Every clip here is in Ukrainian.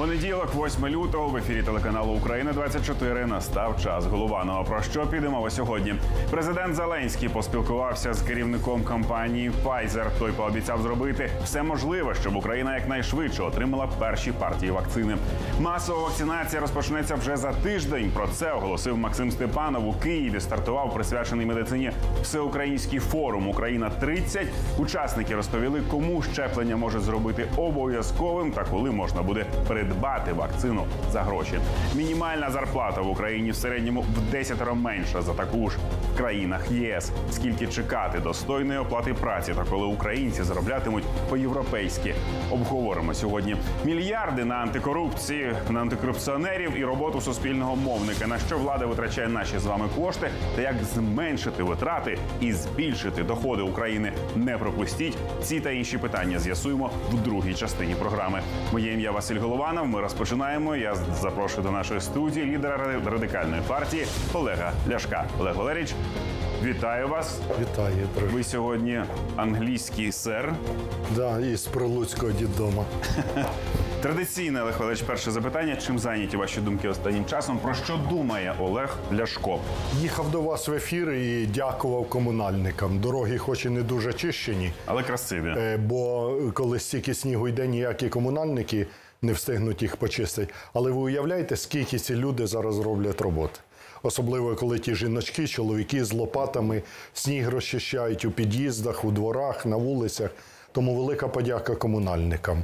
Понеділок, 8 лютого, в ефірі телеканалу «Україна-24» настав час Голованова. Про що піде мова сьогодні? Президент Зеленський поспілкувався з керівником компанії Pfizer. Той пообіцяв зробити все можливе, щоб Україна якнайшвидше отримала перші партії вакцини. Масова вакцинація розпочнеться вже за тиждень. Про це оголосив Максим Степанов. У Києві стартував присвячений медицині всеукраїнський форум «Україна-30». Учасники розповіли, кому щеплення може зробити обов'язковим та коли можна буде придбати вакцину за гроші. Мінімальна зарплата в Україні в середньому в 10 менша за таку ж в країнах ЄС. Скільки чекати достойної оплати праці та коли українці зароблятимуть по-європейськи. Обговоримо сьогодні мільярди на антикорупції, на антикорупціонерів і роботу суспільного мовника. На що влада витрачає наші з вами кошти та як зменшити витрати і збільшити доходи України. Не пропустіть. Ці та інші питання з'ясуємо в другій частині програми. Моє ім'я Василь Голованов. Ми розпочинаємо. Я запрошую до нашої студії лідера Радикальної партії Олега Ляшка. Олег Валерійович, вітаю вас. Вітаю. Ви сьогодні англійський сер. Да, із Прилуцького діддома. Традиційне, Олег Валерійович, перше запитання. Чим зайняті ваші думки останнім часом? Про що думає Олег Ляшко? Їхав до вас в ефір і дякував комунальникам. Дороги хоч і не дуже чищені. Але красиві. Бо коли стільки снігу йде, ніякі комунальники не встигнуть їх почистити. Але ви уявляєте, скільки ці люди зараз роблять роботи? Особливо, коли ті жіночки, чоловіки з лопатами сніг розчищають у під'їздах, у дворах, на вулицях. Тому велика подяка комунальникам.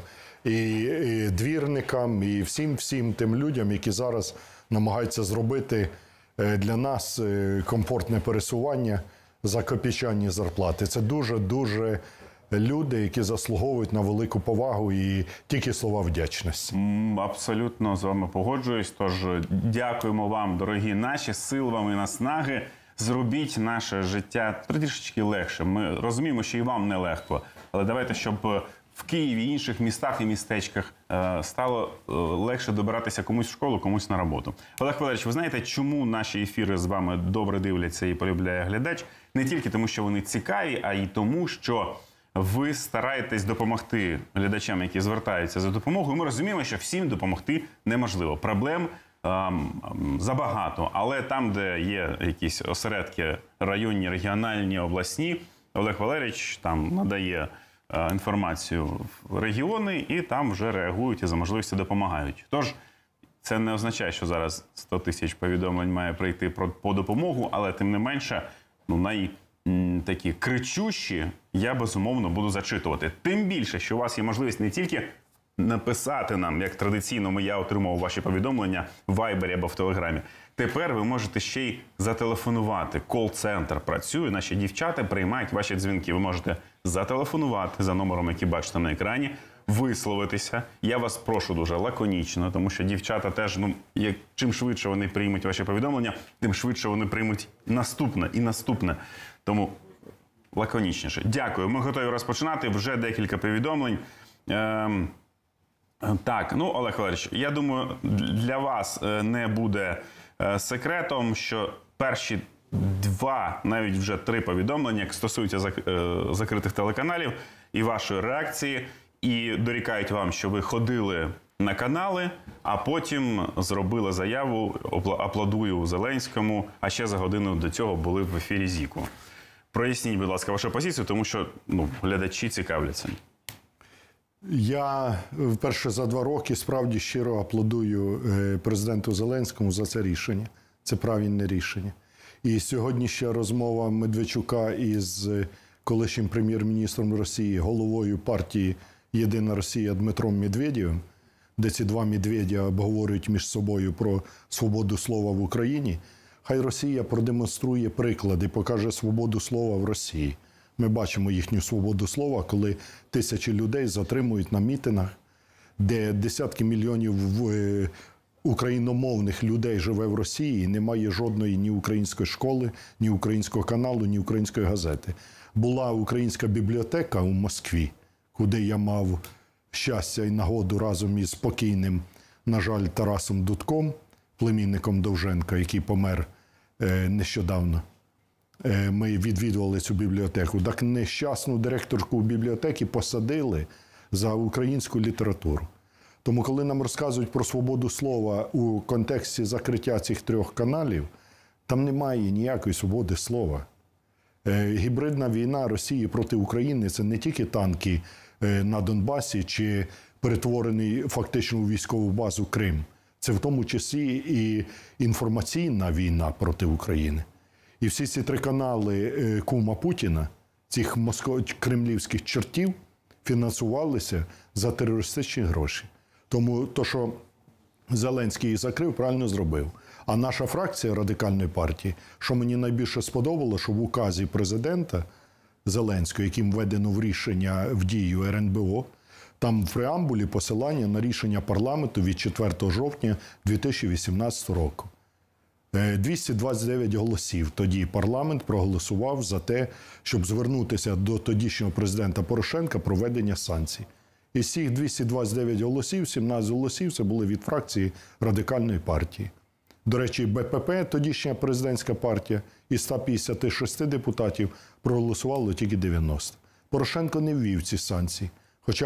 І двірникам, і всім тим людям, які зараз намагаються зробити для нас комфортне пересування за копійчані зарплати. Це дуже люди, які заслуговують на велику повагу і тільки слова вдячності. Абсолютно з вами погоджуюсь. Тож дякуємо вам, дорогі наші, сил вам і наснаги. Зробіть наше життя трішечки легше. Ми розуміємо, що і вам нелегко. Але давайте, щоб в Києві, інших містах і містечках стало легше добиратися комусь в школу, комусь на роботу. Олег Валерійович, ви знаєте, чому наші ефіри з вами добре дивляться і полюбляє глядач? Не тільки тому, що вони цікаві, а й тому, що ви стараєтесь допомогти глядачам, які звертаються за допомогою. Ми розуміємо, що всім допомогти неможливо. Проблем забагато. Але там, де є якісь осередки районні, регіональні, обласні, Олег Валерійович там надає інформацію в регіони і там вже реагують і за можливості допомагають. Тож, це не означає, що зараз 100 тисяч повідомлень має прийти по допомогу, але тим не менше, такі кричущі я, безумовно, буду зачитувати. Тим більше, що у вас є можливість не тільки написати нам, як традиційно я отримував ваші повідомлення в Вайбері або в Телеграмі. Тепер ви можете ще й зателефонувати. Кол-центр працює, наші дівчата приймають ваші дзвінки. Ви можете зателефонувати за номером, який бачите на екрані, висловитися. Я вас прошу дуже лаконічно, тому що дівчата теж, чим швидше вони приймуть ваші повідомлення, тим швидше вони приймуть наступне і наступне. Тому лаконічніше. Дякую. Ми готові розпочинати. Вже декілька повідомлень. Так, Олег Валерійович, я думаю, для вас не буде секретом, що перші 2, навіть вже 3 повідомлення, як стосуються закритих телеканалів і вашої реакції, і дорікають вам, що ви ходили на канали, а потім зробили заяву, аплодую Зеленському, а ще за годину до цього були в ефірі ЗІКу. Проясніть, будь ласка, вашу позицію, тому що глядачі цікавляться. Я вперше за 2 роки справді щиро аплодую президенту Зеленському за це рішення. Це правильне рішення. І сьогоднішня розмова Медведчука із колишнім прем'єр-міністром Росії, головою партії «Єдина Росія» Дмитром Медведєвим, де ці 2 Медведя обговорюють між собою про свободу слова в Україні, хай Росія продемонструє приклад і покаже свободу слова в Росії. Ми бачимо їхню свободу слова, коли тисячі людей затримують на мітингах, де десятки мільйонів україномовних людей живе в Росії і немає жодної ні української школи, ні українського каналу, ні української газети. Була українська бібліотека у Москві, куди я мав щастя і нагоду разом із покійним, на жаль, Тарасом Дудком, племінником Довженка, який помер нещодавно. Ми відвідували цю бібліотеку. Так нещасну директорку бібліотеки посадили за українську літературу. Тому, коли нам розказують про свободу слова у контексті закриття цих 3 каналів, там немає ніякої свободи слова. Гібридна війна Росії проти України – це не тільки танки на Донбасі чи перетворений фактично у військову базу Крим. Це в тому числі і інформаційна війна проти України. І всі ці 3 канали кума Путіна, цих кремлівських чортів, фінансувалися за терористичні гроші. Тому то, що Зеленський їх закрив, правильно зробив. А наша фракція Радикальної партії, що мені найбільше сподобалося, що в указі президента Зеленського, яким введено в рішення в дію РНБО, там в преамбулі посилання на рішення парламенту від 4 жовтня 2018 року. 229 голосів тоді парламент проголосував за те, щоб звернутися до тодішнього президента Порошенка про введення санкцій. Із цих 229 голосів, 17 голосів – це були від фракції Радикальної партії. До речі, БПП, тодішня президентська партія, із 156 депутатів проголосувало тільки 90. Порошенко не ввів ці санкції, хоча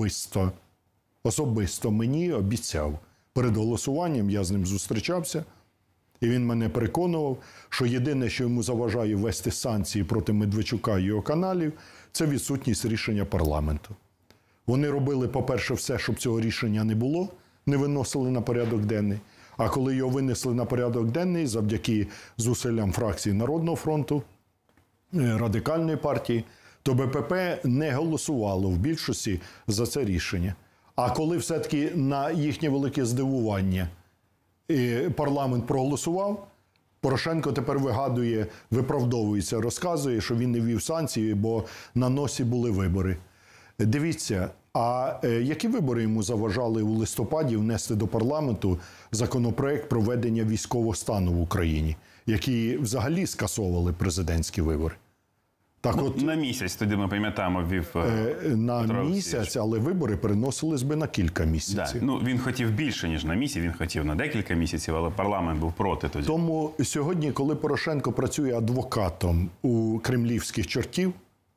особисто мені обіцяв. Перед голосуванням я з ним зустрічався, і він мене переконував, що єдине, що йому заважає ввести санкції проти Медведчука і його каналів, це відсутність рішення парламенту. Вони робили, по-перше, все, щоб цього рішення не було, не виносили на порядок денний. А коли його винесли на порядок денний, завдяки зусиллям фракції Народного фронту, Радикальної партії, то БПП не голосувало в більшості за це рішення. А коли все-таки на їхнє велике здивування парламент проголосував, Порошенко тепер вигадує, виправдовується, розказує, що він не ввів санкції, бо на носі були вибори. Дивіться, а які вибори йому заважали у листопаді внести до парламенту законопроект про введення військового стану в Україні, які взагалі скасовували президентські вибори? Так от, на місяць, тоді ми пам'ятаємо, ввів на місяць, але вибори переносились би на кілька місяців. Да. Він хотів більше, ніж на місяць, він хотів на декілька місяців, але парламент був проти тоді. Тому сьогодні, коли Порошенко працює адвокатом у кремлівських чортів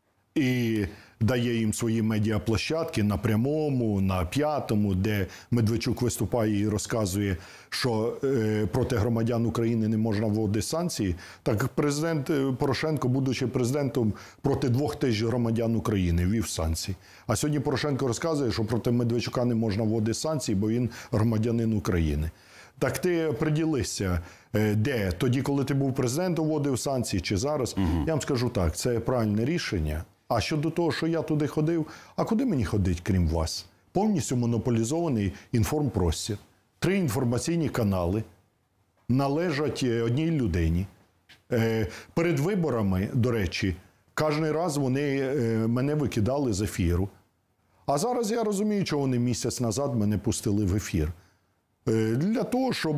і дає їм свої медіаплощадки на Прямому, на П'ятому, де Медведчук виступає і розказує, що проти громадян України не можна вводити санкції, так президент Порошенко, будучи президентом, проти 2000 громадян України ввів санкції. А сьогодні Порошенко розказує, що проти Медведчука не можна вводити санкції, бо він громадянин України. Так ти приділися, де? Тоді, коли ти був президентом, вводив санкції, чи зараз? Я вам скажу так, це правильне рішення. А щодо того, що я туди ходив, а куди мені ходить, крім вас? Повністю монополізований інформпростір. 3 інформаційні канали належать одній людині. Перед виборами, до речі, кожен раз вони мене викидали з ефіру. А зараз я розумію, чого вони місяць назад мене пустили в ефір. Для того, щоб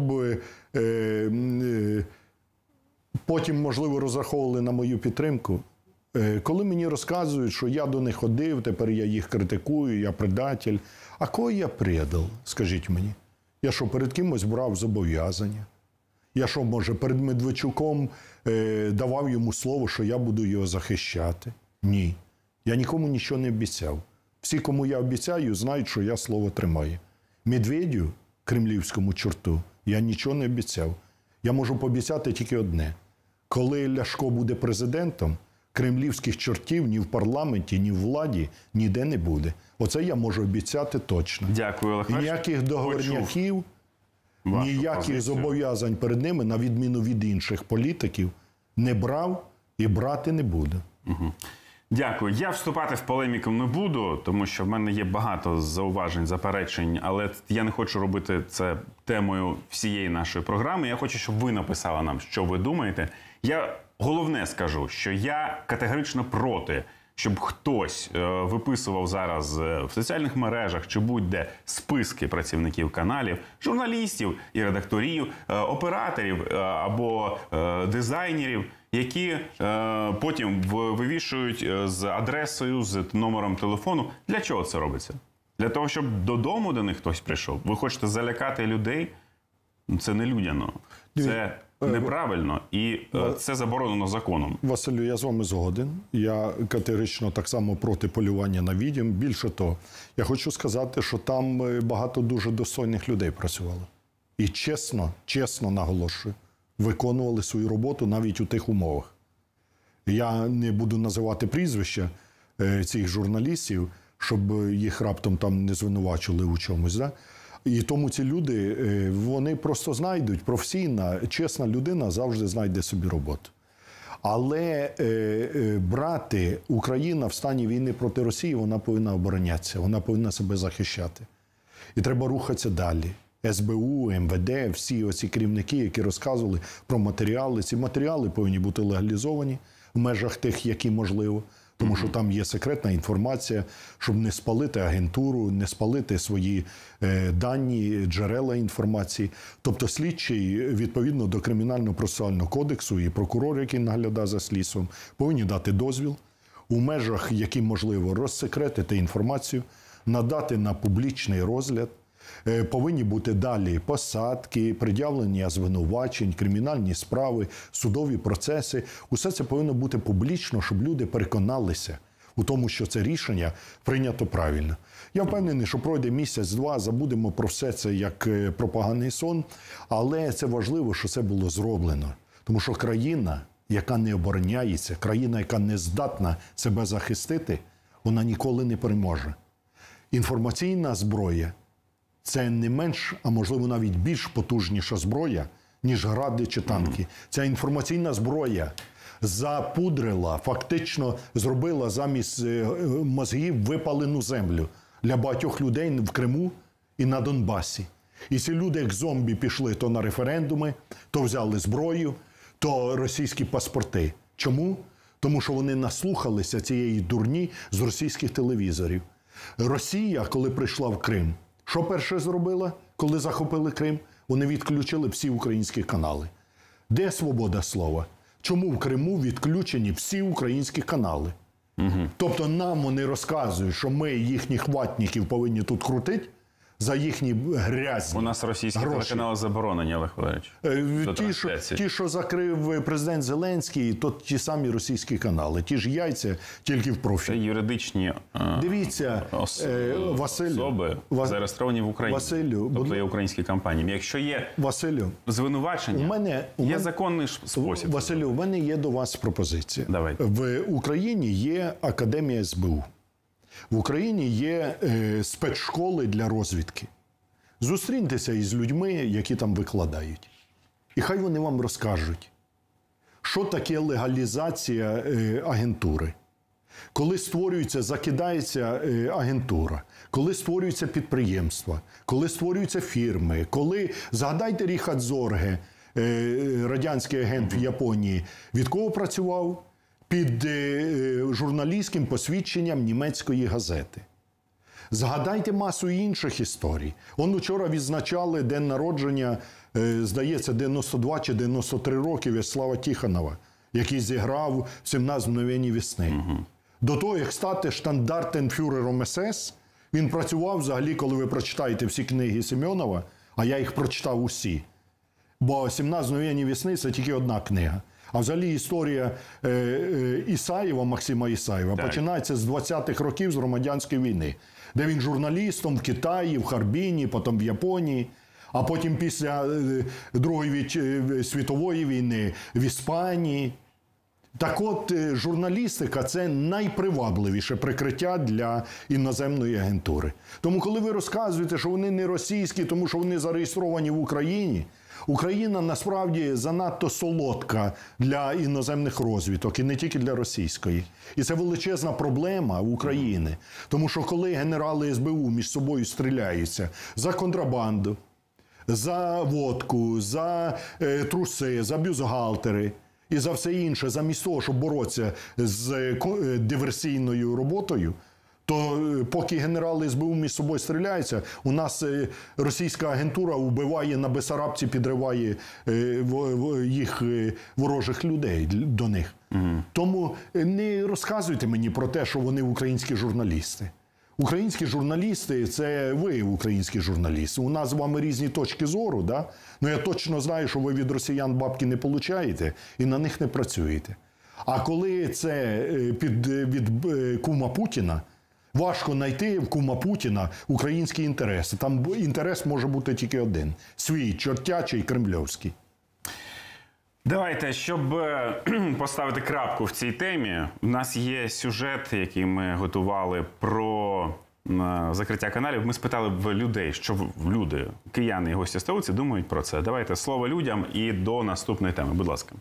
потім, можливо, розраховували на мою підтримку. Коли мені розказують, що я до них ходив, тепер я їх критикую, я предатель. А кого я предав, скажіть мені? Я що, перед кимось брав зобов'язання? Я що, може, перед Медведчуком давав йому слово, що я буду його захищати? Ні. Я нікому нічого не обіцяв. Всі, кому я обіцяю, знають, що я слово тримаю. Медведю, кремлівському чорту, я нічого не обіцяв. Я можу пообіцяти тільки одне. Коли Ляшко буде президентом, кремлівських чортів ні в парламенті, ні в владі ніде не буде. Оце я можу обіцяти точно. Дякую, Олег Валерійович. Ніяких договорняків, ніяких зобов'язань перед ними, на відміну від інших політиків, не брав і брати не буду. Дякую. Я вступати в полеміку не буду, тому що в мене є багато зауважень, заперечень, але я не хочу робити це темою всієї нашої програми. Я хочу, щоб ви написали нам, що ви думаєте. Я головне скажу, що я категорично проти, щоб хтось виписував зараз в соціальних мережах чи будь-де списки працівників каналів, журналістів і редакторів, операторів або дизайнерів, які потім вивішують з адресою, з номером телефону. Для чого це робиться? Для того, щоб додому до них хтось прийшов? Ви хочете залякати людей? Це не людяно. Це неправильно, і це заборонено законом. Василю, я з вами згоден. Я категорично так само проти полювання на відьом. Більше того, я хочу сказати, що там багато дуже достойних людей працювало. І чесно наголошую, виконували свою роботу навіть у тих умовах. Я не буду називати прізвища цих журналістів, щоб їх раптом там не звинувачили у чомусь. Да? І тому ці люди, вони просто знайдуть, професійна, чесна людина завжди знайде собі роботу. Але брати Україна в стані війни проти Росії, вона повинна оборонятися, вона повинна себе захищати. І треба рухатися далі. СБУ, МВД, всі оці керівники, які розказували про матеріали. Ці матеріали повинні бути легалізовані в межах тих, які можливо. Тому що там є секретна інформація, щоб не спалити агентуру, не спалити свої дані, джерела інформації. Тобто слідчий, відповідно до Кримінально-процесуального кодексу і прокурор, який наглядає за слідством, повинні дати дозвіл у межах, які можливо, розсекретити інформацію, надати на публічний розгляд. Повинні бути далі посадки, пред'явлення звинувачень, кримінальні справи, судові процеси. Усе це повинно бути публічно, щоб люди переконалися у тому, що це рішення прийнято правильно. Я впевнений, що пройде місяць-два, забудемо про все це як про поганий сон, але це важливо, що це було зроблено. Тому що країна, яка не обороняється, країна, яка не здатна себе захистити, вона ніколи не переможе. Інформаційна зброя – це не менш, а можливо навіть більш потужніша зброя, ніж гради чи танки. Ця інформаційна зброя запудрила, фактично зробила замість мозгів випалену землю для багатьох людей в Криму і на Донбасі. І ці люди, як зомбі, пішли то на референдуми, то взяли зброю, то російські паспорти. Чому? Тому що вони наслухалися цієї дурні з російських телевізорів. Росія, коли прийшла в Крим, що перше зробила, коли захопили Крим? Вони відключили всі українські канали. Де свобода слова? Чому в Криму відключені всі українські канали? Тобто нам вони розказують, що ми їхніх ватників повинні тут крутити за їхні грязні. У нас російські телеканали заборонені, Олег Валерійович. Ті, що закрив президент Зеленський, то ті самі російські канали. Ті ж яйця, тільки в профіль. Це юридичні Дивіться, особи зареєстровані в Україні. Василю, тобто є українські компанії. Якщо є звинувачення, є законний спосіб. Василю, у мене є до вас пропозиція. Давайте. В Україні є Академія СБУ. В Україні є спецшколи для розвідки. Зустріньтеся із людьми, які там викладають. І хай вони вам розкажуть, що таке легалізація агентури. Коли створюється, закидається агентура, коли створюються підприємства, коли створюються фірми, коли, згадайте Ріхард Зорге, радянський агент в Японії, від кого працював? Під журналістським посвідченням німецької газети. Згадайте масу інших історій. Он вчора відзначали день народження, здається, 92 чи 93 роки В'ячеслава Тихонова, який зіграв в 17 мгновень весни. До того, як стати штандартенфюрером СС, він працював взагалі, коли ви прочитаєте всі книги Семенова, а я їх прочитав усі. Бо 17 мгновень весни – це тільки одна книга. А взагалі історія Ісаєва, Максима Ісаєва, починається з 20-х років, з громадянської війни, де він журналістом в Китаї, в Харбіні, потім в Японії, а потім після Другої світової війни в Іспанії. Так от, журналістика – це найпривабливіше прикриття для іноземної агентури. Тому коли ви розказуєте, що вони не російські, тому що вони зареєстровані в Україні, Україна насправді занадто солодка для іноземних розвідок, і не тільки для російської. І це величезна проблема України. Тому що коли генерали СБУ між собою стріляються за контрабанду, за водку, за труси, за бюстгальтери і за все інше, замість того, щоб боротися з диверсійною роботою, то поки генерали СБУ між собою стріляються, у нас російська агентура вбиває на Бесарабці, підриває їх ворожих людей до них. Тому не розказуйте мені про те, що вони українські журналісти. Українські журналісти – це ви, українські журналісти. У нас з вами різні точки зору, да? Ну я точно знаю, що ви від росіян бабки не получаєте і на них не працюєте. А коли це від кума Путіна, важко знайти в кума Путіна українські інтереси. Там інтерес може бути тільки один – свій, чортячий, кремльовський. Давайте, щоб поставити крапку в цій темі, у нас є сюжет, який ми готували про закриття каналів. Ми спитали в людей, що люди, кияни і гості столиці думають про це. Давайте слово людям і до наступної теми. Будь ласка.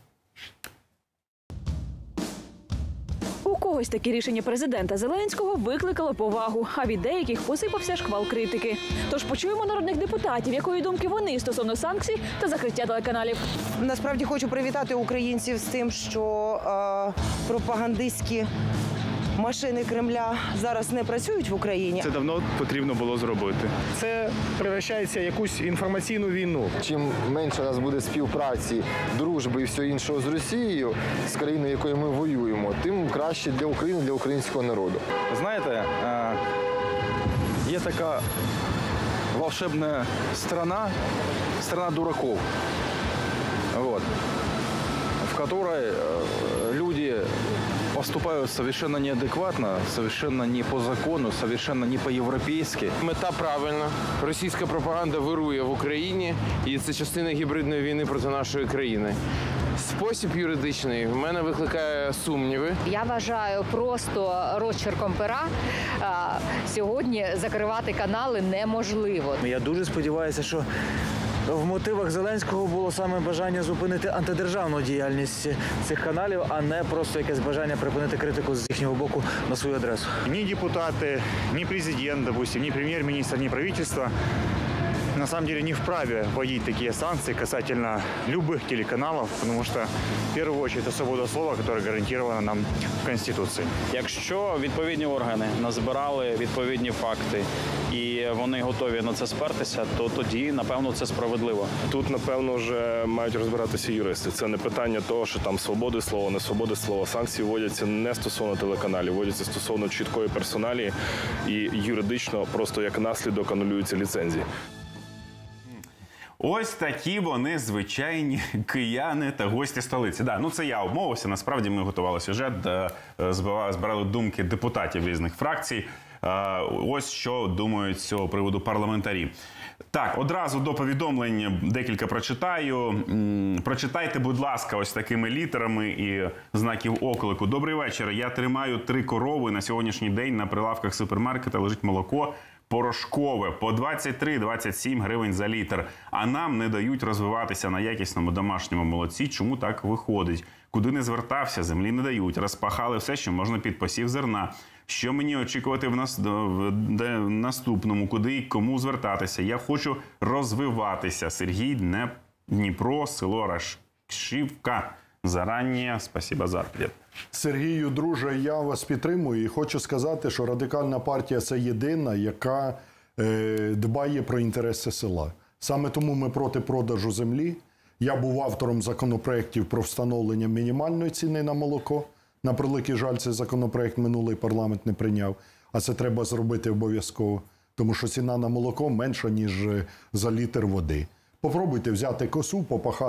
У когось такі рішення президента Зеленського викликало повагу, а від деяких посипався шквал критики. Тож почуємо народних депутатів, якої думки вони стосовно санкцій та закриття телеканалів. Насправді хочу привітати українців з тим, що пропагандистські машини Кремля зараз не працюють в Україні. Це давно потрібно було зробити. Це перевращається в якусь інформаційну війну. Чим менше у нас буде співпраці, дружби і всього іншого з Росією, з країною, якою ми воюємо, тим краще для України, для українського народу. Знаєте, є така волшебная страна дураков, вот, в которой люди поступают совершенно неадекватно, совершенно не по закону, совершенно не по-європейськи. Мета правильна. Російська пропаганда вирує в Україні, і це частина гібридної війни проти нашої країни. Спосіб юридичний в мене викликає сумніви. Я вважаю просто розчерком пера сьогодні закривати канали неможливо. Я дуже сподіваюся, що в мотивах Зеленського було саме бажання зупинити антидержавну діяльність цих каналів, а не просто якесь бажання припинити критику з їхнього боку на свою адресу. Ні депутати, ні президент, допустим, ні прем'єр-міністр, ні правительство на самом деле не вправе вводить такие санкции касательно любых телеканалов, потому что в первую очередь это свобода слова, которая гарантирована нам в Конституції. Якщо відповідні органи назбирали відповідні факти і вони готові на це спертися, то тоді, напевно, це справедливо. Тут, напевно, вже мають розбиратися юристи. Це не питання того, що там свободи слова, не свободи слова. Санкції вводяться не стосовно телеканалів, вводяться стосовно чіткої персоналії і юридично просто як наслідок анулюються ліцензії. Ось такі вони звичайні кияни та гості столиці. Да, ну це я обмовився. Насправді ми готували сюжет, збирали думки депутатів різних фракцій. Ось що думають з цього приводу парламентарі. Так, одразу до повідомлень декілька прочитаю. Прочитайте, будь ласка, ось такими літерами і знаків оклику. Добрий вечір. Я тримаю 3 корови. На сьогоднішній день на прилавках супермаркета лежить молоко порошкове по 23-27 гривень за літр. А нам не дають розвиватися на якісному домашньому молоці. Чому так виходить? Куди не звертався, землі не дають. Розпахали все, що можна під посів зерна. Що мені очікувати в наступному? Куди і кому звертатися? Я хочу розвиватися. Сергій, Дніпро, село Рашківка. Зарані, спасибо за ответ. Сергію, друже, я вас підтримую і хочу сказати, що Радикальна партія – це єдина, яка дбає про інтереси села. Саме тому ми проти продажу землі. Я був автором законопроєктів про встановлення мінімальної ціни на молоко. На превеликий жаль, цей законопроєкт минулий парламент не прийняв, а це треба зробити обов'язково, тому що ціна на молоко менша, ніж за літр води. Попробуйте взяти косу,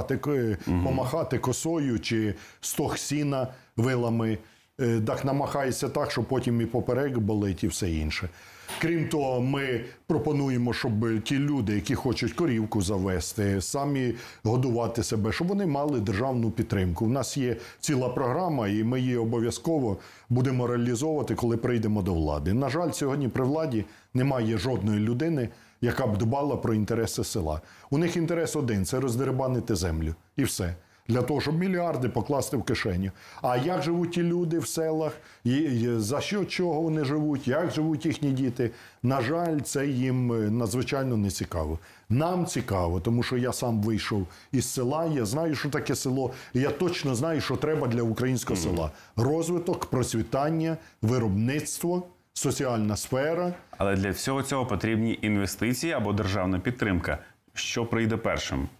помахати косою чи стог сіна вилами. Так намахається так, що потім і поперек болить і все інше. Крім того, ми пропонуємо, щоб ті люди, які хочуть корівку завести, самі годувати себе, щоб вони мали державну підтримку. У нас є ціла програма, і ми її обов'язково будемо реалізовувати, коли прийдемо до влади. На жаль, сьогодні при владі немає жодної людини, яка б дбала про інтереси села. У них інтерес один – це роздерибанити землю. І все. Для того, щоб мільярди покласти в кишеню. А як живуть ті люди в селах, за що, чого вони живуть, як живуть їхні діти, на жаль, це їм надзвичайно не цікаво. Нам цікаво, тому що я сам вийшов із села, я знаю, що таке село, і я точно знаю, що треба для українського села. Розвиток, процвітання, виробництво, соціальна сфера. Але для всього цього потрібні інвестиції або державна підтримка. Що прийде першим?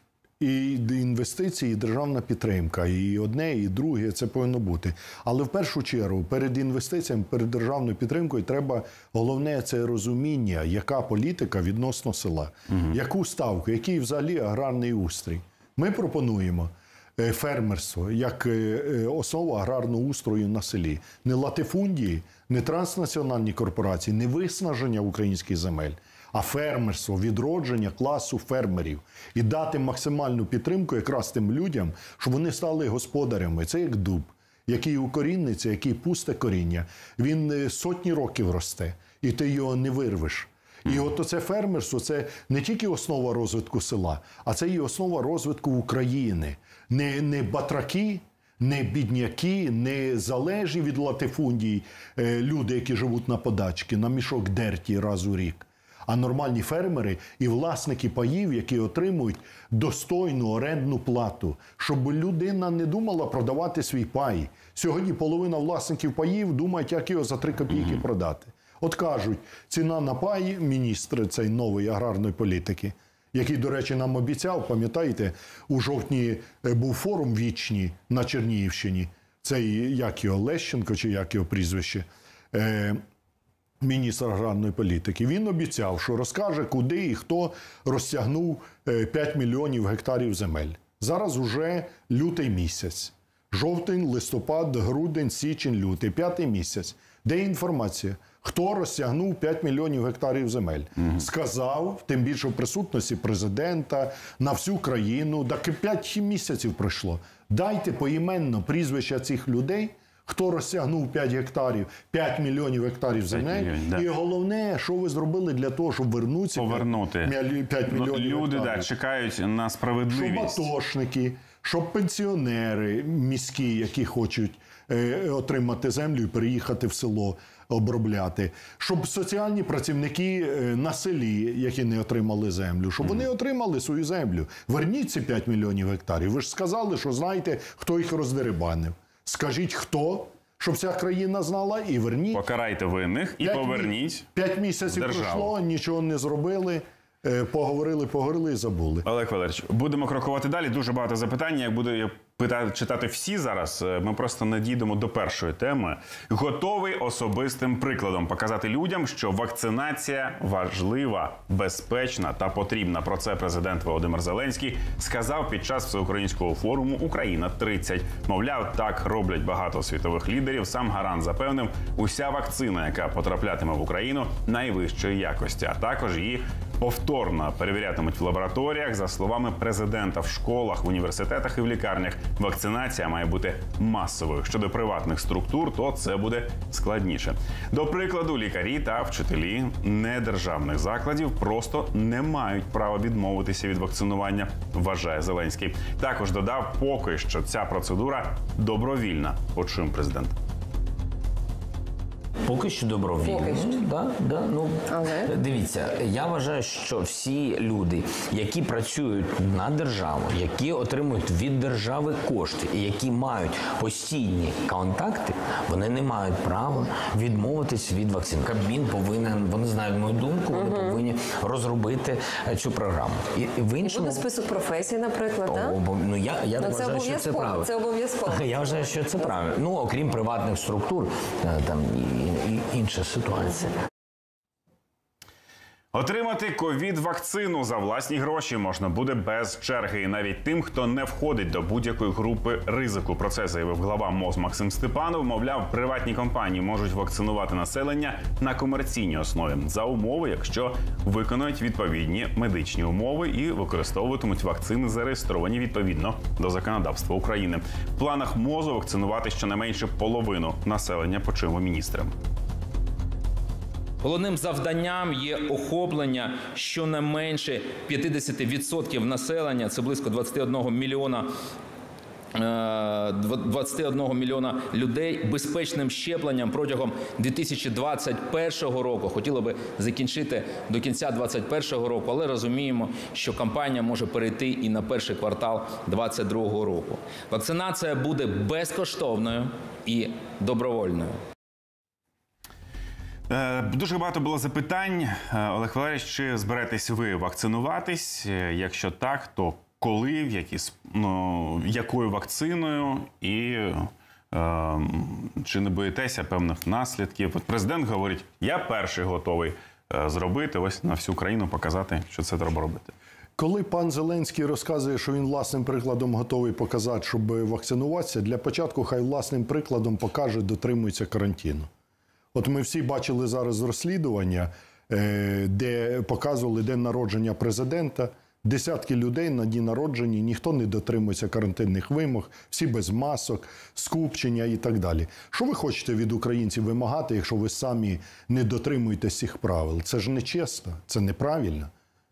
І інвестиції, і державна підтримка, і одне, і друге, це повинно бути. Але в першу чергу перед інвестиціями, перед державною підтримкою треба, головне, це розуміння, яка політика відносно села, яку ставку, який взагалі аграрний устрій. Ми пропонуємо фермерство як основу аграрного устрою на селі. Не латифундії, не транснаціональні корпорації, не виснаження українських земель, а фермерство, відродження класу фермерів. І дати максимальну підтримку якраз тим людям, щоб вони стали господарями. Це як дуб, який укоріниться, який пусте коріння. Він сотні років росте, і ти його не вирвеш. І от це фермерство – це не тільки основа розвитку села, а це і основа розвитку України. Не батраки, не бідняки, не залежні від латифундій люди, які живуть на подачки, на мішок дерті раз у рік, а нормальні фермери і власники паїв, які отримують достойну орендну плату, щоб людина не думала продавати свій пай. Сьогодні половина власників паїв думають, як його за 3 копійки продати. От кажуть, ціна на пай, міністр цей нової аграрної політики, який, до речі, нам обіцяв, пам'ятаєте, у жовтні був форум вічний на Чернігівщині, цей, як його, Лещенко, чи як його прізвище, міністр аграрної політики. Він обіцяв, що розкаже, куди і хто розтягнув 5 мільйонів гектарів земель. Зараз уже лютий місяць. Жовтень, листопад, грудень, січень, лютий, 5-й місяць. Де інформація? Хто розтягнув 5 мільйонів гектарів земель? Сказав, тим більше в присутності президента, на всю країну. Так і 5 місяців пройшло. Дайте поіменно прізвища цих людей, хто розтягнув 5 мільйонів гектарів земель. І головне, що ви зробили для того, щоб повернути 5 мільйонів люди, гектарів. чекають на справедливість. Щоб атошники, щоб пенсіонери міські, які хочуть отримати землю і переїхати в село, обробляти. Щоб соціальні працівники на селі, які не отримали землю, щоб вони отримали свою землю. Верніть ці 5 мільйонів гектарів. Ви ж сказали, що знаєте, хто їх роздерибанив. Скажіть, хто, щоб вся країна знала, і верніть. Покарайте винних і поверніть 5 місяців пройшло, нічого не зробили. Поговорили і забули. Олег Валерійович, будемо крокувати далі. Дуже багато запитань. Як буду читати всі зараз, ми просто не дійдемо до першої теми. Готовий особистим прикладом показати людям, що вакцинація важлива, безпечна та потрібна. Про це президент Володимир Зеленський сказав під час всеукраїнського форуму «Україна-30». Мовляв, так роблять багато світових лідерів. Сам гарант запевнив, уся вакцина, яка потраплятиме в Україну, найвищої якості, а також її повторно перевірятимуть в лабораторіях. За словами президента, в школах, в університетах і в лікарнях вакцинація має бути масовою. Щодо приватних структур, то це буде складніше. До прикладу, лікарі та вчителі недержавних закладів просто не мають права відмовитися від вакцинування, вважає Зеленський. Також додав, поки що ця процедура добровільна. Почуємо президента. Поки що добровільно. Поки що. Ну, Але? Дивіться, я вважаю, що всі люди, які працюють на державу, які отримують від держави кошти і які мають постійні контакти, вони не мають права відмовитись від вакцин. Кабмін повинен, вони знають мою думку, вони повинні розробити цю програму. І в іншому... Буде список професій, наприклад, так? Ну, я вважаю, що це правильно. Це обов'язково. Я вважаю, що це правильно. Ну, окрім приватних структур, там і інша ситуація. Отримати ковід-вакцину за власні гроші можна буде без черги. І навіть тим, хто не входить до будь-якої групи ризику. Про це заявив глава МОЗ Максим Степанов. Мовляв, приватні компанії можуть вакцинувати населення на комерційній основі. За умови, якщо виконують відповідні медичні умови і використовуватимуть вакцини, зареєстровані відповідно до законодавства України. В планах МОЗу вакцинувати щонайменше половину населення, почуємо міністра. Головним завданням є охоплення щонайменше 50% населення, це близько 21 мільйона людей безпечним щепленням протягом 2021 року. Хотіли би закінчити до кінця 2021 року, але розуміємо, що кампанія може перейти і на перший квартал 2022 року. Вакцинація буде безкоштовною і добровольною. Дуже багато було запитань. Олег Валерійович, чи зберетесь ви вакцинуватись? Якщо так, то коли, якою вакциною і чи не боїтеся певних наслідків. От президент говорить, я перший готовий зробити, ось на всю країну показати, що це треба робити. Коли пан Зеленський розказує, що він власним прикладом готовий показати, щоб вакцинуватися, для початку хай власним прикладом покаже, дотримується карантину. От ми всі бачили зараз розслідування, де показували день народження президента, десятки людей на дні народження, ніхто не дотримується карантинних вимог, всі без масок, скупчення і так далі. Що ви хочете від українців вимагати, якщо ви самі не дотримуєтесь цих правил? Це ж нечесно, це неправильно.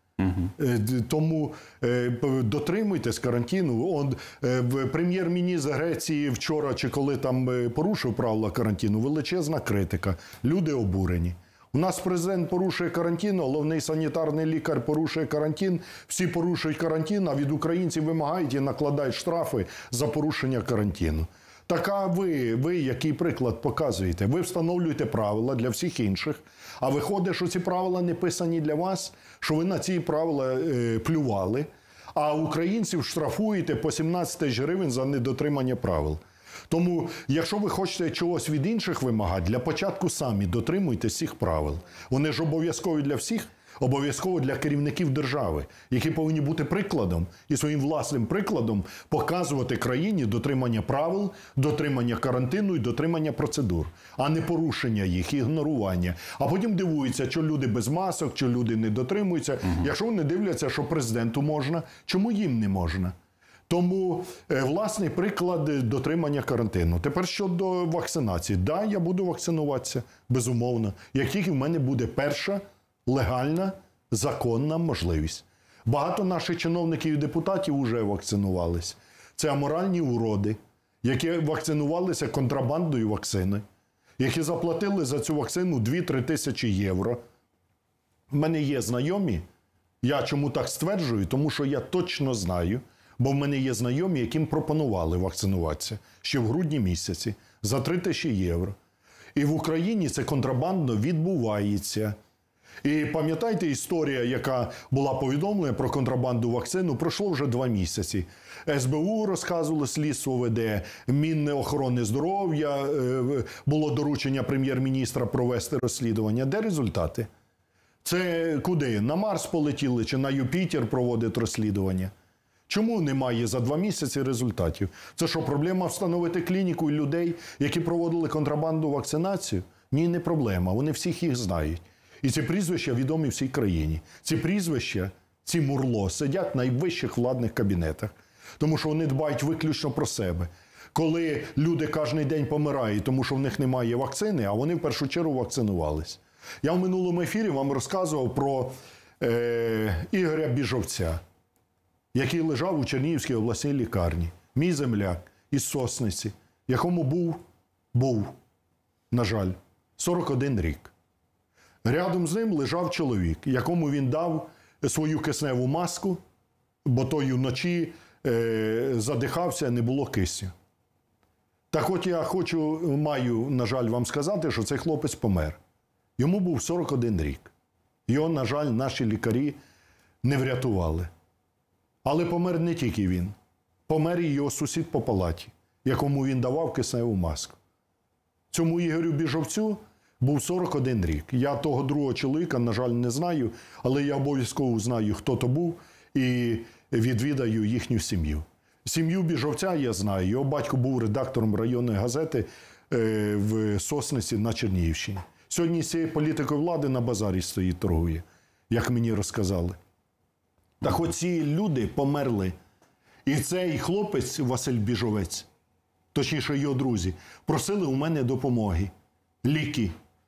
Тому дотримуйтесь карантину. Прем'єр-міністр Греції вчора чи коли там порушив правила карантину, величезна критика. Люди обурені. У нас президент порушує карантин, головний санітарний лікар порушує карантин, всі порушують карантин, а від українців вимагають і накладають штрафи за порушення карантину. Так а ви який приклад показуєте? Ви встановлюєте правила для всіх інших, а виходить, що ці правила не писані для вас, що ви на ці правила плювали, а українців штрафуєте по 17 тисяч гривень за недотримання правил. Тому, якщо ви хочете чогось від інших вимагати, для початку самі дотримуйтесь цих правил. Вони ж обов'язкові для всіх, обов'язково для керівників держави, які повинні бути прикладом і своїм власним прикладом показувати країні дотримання правил, дотримання карантину і дотримання процедур, а не порушення їх, ігнорування. А потім дивуються, що люди без масок, що люди не дотримуються. Якщо вони дивляться, що президенту можна, чому їм не можна? Тому власний приклад дотримання карантину. Тепер щодо вакцинації. Да, я буду вакцинуватися, безумовно, як тільки в мене буде перша легальна, законна можливість. Багато наших чиновників і депутатів вже вакцинувалися. Це аморальні уроди, які вакцинувалися контрабандою вакцини, які заплатили за цю вакцину 2-3 тисячі євро. У мене є знайомі, я чому так стверджую, тому що я точно знаю, бо в мене є знайомі, яким пропонували вакцинуватися ще в грудні місяці за 3 тисячі євро. І в Україні це контрабандно відбувається. І пам'ятаєте історія, яка була повідомлена про контрабанду вакцину, пройшло вже 2 місяці. СБУ розказувало, слідство веде, Мінохорони здоров'я, було доручення прем'єр-міністра провести розслідування. Де результати? Це куди? На Марс полетіли чи на Юпітер проводить розслідування? Чому немає за 2 місяці результатів? Це що, проблема встановити клініку і людей, які проводили контрабанду вакцинацію? Ні, не проблема. Вони всіх їх знають. І ці прізвища відомі всій країні. Ці прізвища, ці мурло, сидять в найвищих владних кабінетах. Тому що вони дбають виключно про себе. Коли люди кожен день помирають, тому що в них немає вакцини, а вони в першу чергу вакцинувались. Я в минулому ефірі вам розказував про Ігоря Біжовця, який лежав у Чернігівській обласній лікарні. Мій земляк із Сосниці, якому був, на жаль, 41 рік. Рядом з ним лежав чоловік, якому він дав свою кисневу маску, бо той вночі задихався, не було кисню. Так от я маю, на жаль, вам сказати, що цей хлопець помер. Йому був 41 рік. Його, на жаль, наші лікарі не врятували. Але помер не тільки він. Помер і його сусід по палаті, якому він давав кисневу маску. Цьому Ігорю Біжовцю був 41 рік. Я того другого чоловіка, на жаль, не знаю, але я обов'язково знаю, хто то був, і відвідаю їхню сім'ю. Сім'ю Біжовця я знаю. Його батько був редактором районної газети в Сосниці на Чернігівщині. Сьогодні з цією політикою влади на базарі стоїть, торгує, як мені розказали. Так от ці люди померли. І цей хлопець, Василь Біжовець, точніше його друзі, просили у мене допомоги. Ліки.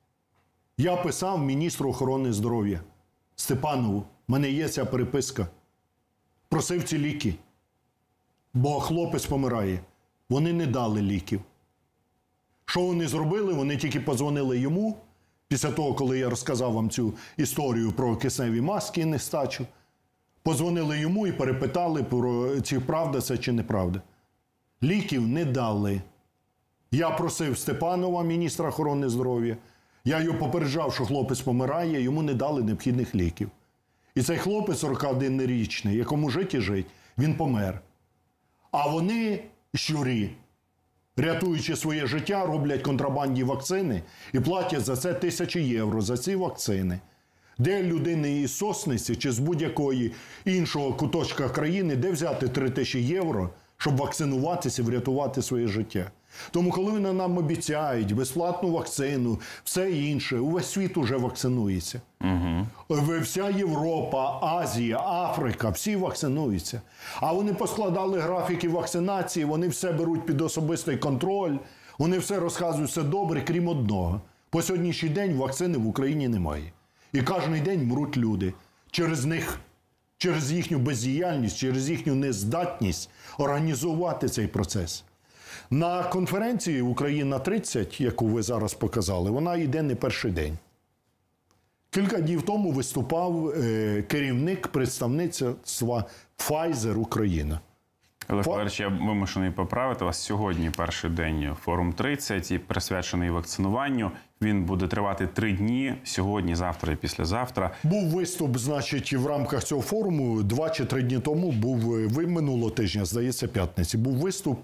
Я писав міністру охорони здоров'я Степанову, в мене є ця переписка. Просив ці ліки, бо хлопець помирає. Вони не дали ліків. Що вони зробили? Вони тільки подзвонили йому, після того, коли я розказав вам цю історію про кисневі маски і нестачу. Подзвонили йому і перепитали, про чи правда це чи неправда. Ліків не дали. Я просив Степанова, міністра охорони здоров'я. Я його попереджав, що хлопець помирає, йому не дали необхідних ліків. І цей хлопець 41-річний, якому жить і жить, Він помер. А вони, щурі, рятуючи своє життя, роблять контрабандні вакцини і платять за це 1000 євро, за ці вакцини. Де людини із Сосниці чи з будь-якої іншого куточка країни, де взяти 3000 євро, щоб вакцинуватися і врятувати своє життя? Тому коли вони нам обіцяють безплатну вакцину, все інше, увесь світ уже вакцинується. Вся Європа, Азія, Африка, всі вакцинуються. А вони поскладали графіки вакцинації, вони все беруть під особистий контроль, вони все розказують, все добре, крім одного. По сьогоднішній день вакцини в Україні немає. І кожен день мруть люди. Через них, через їхню бездіяльність, через їхню нездатність організувати цей процес. На конференції «Україна-30», яку ви зараз показали, вона йде не перший день. Кілька днів тому виступав керівник представництва Pfizer Україна. Олег Валерійович, я вимушений поправити вас. Сьогодні перший день форум 30, і присвячений вакцинуванню. Він буде тривати 3 дні, сьогодні, завтра і післязавтра. Був виступ, значить, в рамках цього форуму 2 чи 3 дні тому, минулого тижня, здається, п'ятниці, був виступ,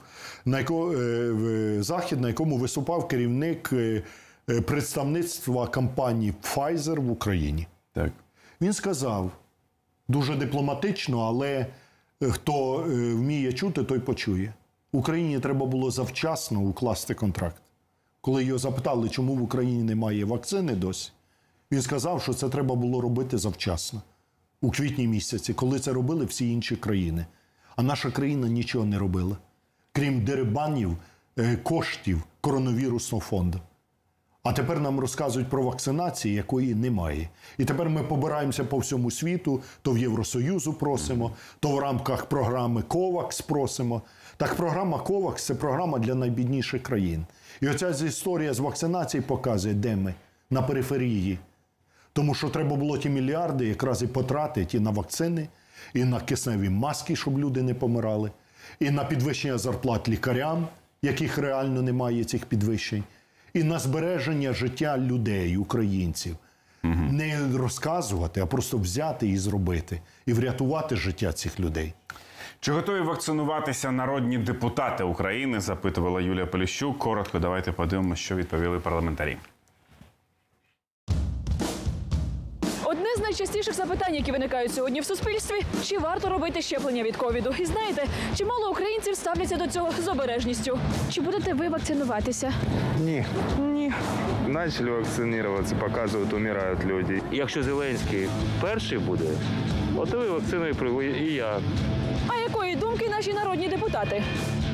захід, на якому виступав керівник представництва компанії Pfizer в Україні. Так. Він сказав, дуже дипломатично, але хто вміє чути, той почує. Україні треба було завчасно укласти контракт. Коли його запитали, чому в Україні немає вакцини досі, він сказав, що це треба було робити завчасно. У квітні місяці, коли це робили всі інші країни. А наша країна нічого не робила. Крім дерибанів коштів коронавірусного фонду. А тепер нам розказують про вакцинацію, якої немає. І тепер ми побираємося по всьому світу, то в Євросоюзу просимо, то в рамках програми COVAX просимо. Так програма COVAX – це програма для найбідніших країн. І оця історія з вакцинацією показує, де ми. На периферії. Тому що треба було ті мільярди якраз і потратити і на вакцини, і на кисневі маски, щоб люди не помирали, і на підвищення зарплат лікарям, яких реально немає цих підвищень, і на збереження життя людей, українців. Не розказувати, а просто взяти і зробити. І врятувати життя цих людей. Чи готові вакцинуватися народні депутати України, запитувала Юлія Поліщук. Коротко давайте подивимося, що відповіли парламентарі. Одне з найчастіших запитань, які виникають сьогодні в суспільстві – чи варто робити щеплення від ковіду? І знаєте, чимало українців ставляться до цього з обережністю. Чи будете ви вакцинуватися? Ні. Ні. Почали вакцинуватися, показують, умирають люди. Якщо Зеленський перший буде, готові вакцину і я. А якої думки наші народні депутати?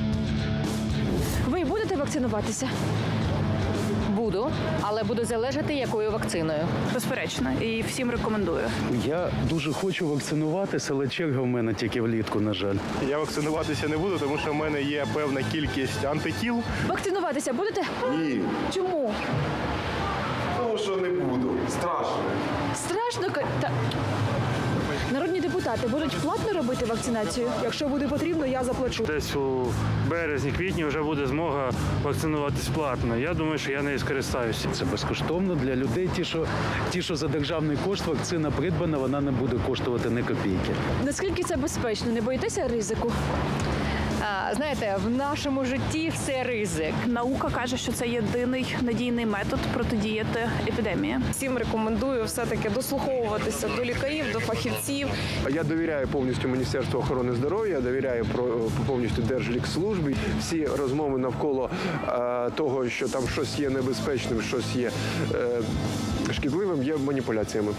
Ви будете вакцинуватися? Буду, але буду залежати, якою вакциною. Безперечно, і всім рекомендую. Я дуже хочу вакцинуватися, але черга в мене тільки влітку, на жаль. Я вакцинуватися не буду, тому що в мене є певна кількість антитіл. Вакцинуватися будете? Ні. Чому? Тому що не буду. Страшно. Страшно? Народні депутати будуть платно робити вакцинацію? Якщо буде потрібно, я заплачу. Десь у березні-квітні вже буде змога вакцинуватись платно. Я думаю, що я нею скористаюся. Це безкоштовно для людей. Ті, що за державний кошт вакцина придбана, вона не буде коштувати ні копійки. Наскільки це безпечно? Не боїтеся ризику? Знаєте, в нашому житті все ризик. Наука каже, що це єдиний надійний метод протидіяти епідемії. Всім рекомендую все-таки дослуховуватися до лікарів, до фахівців. Я довіряю повністю Міністерству охорони здоров'я, довіряю повністю Держлікслужбі. Всі розмови навколо того, що там щось є небезпечним, щось є шкідливим, є маніпуляціями.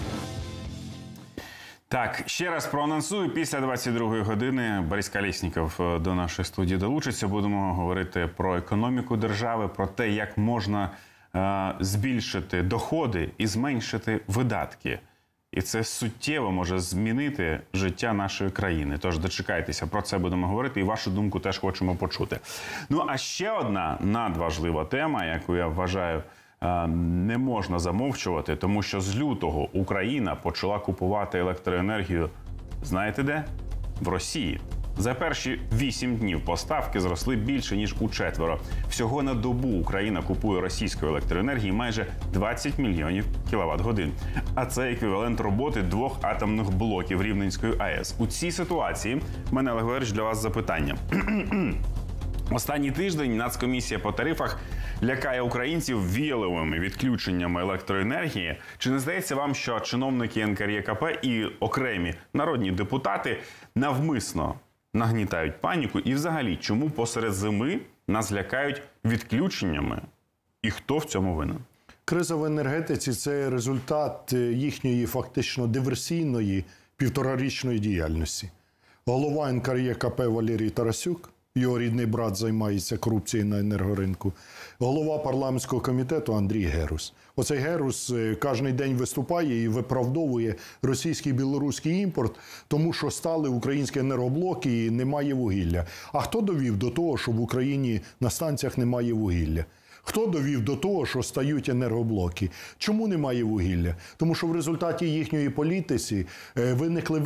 Так, ще раз проанонсую, після 22-ї години Борис Колєсніков до нашої студії долучиться. Будемо говорити про економіку держави, про те, як можна збільшити доходи і зменшити видатки. І це суттєво може змінити життя нашої країни. Тож дочекайтеся, про це будемо говорити і вашу думку теж хочемо почути. Ну, а ще одна надважлива тема, яку я вважаю не можна замовчувати, тому що з лютого Україна почала купувати електроенергію, знаєте де? В Росії. За перші 8 днів поставки зросли більше, ніж учетверо. Всього на добу Україна купує російської електроенергії майже 20 мільйонів кіловат-годин. А це еквівалент роботи 2 атомних блоків Рівненської АЕС. У цій ситуації в мене, Олег Валерійович, для вас запитання. Останній тиждень Нацкомісія по тарифах лякає українців віяловими відключеннями електроенергії. Чи не здається вам, що чиновники НКРЕКП і окремі народні депутати навмисно нагнітають паніку? І взагалі, чому посеред зими нас лякають відключеннями? І хто в цьому винен? Криза в енергетиці – це результат їхньої фактично диверсійної півторарічної діяльності. Голова НКРЕКП Валерій Тарасюк, його рідний брат займається корупцією на енергоринку, голова парламентського комітету Андрій Герус. Оцей Герус кожен день виступає і виправдовує російський і білоруський імпорт, тому що стали українські енергоблоки і немає вугілля. А хто довів до того, що в Україні на станціях немає вугілля? Хто довів до того, що стають енергоблоки? Чому немає вугілля? Тому що в результаті їхньої політики виникли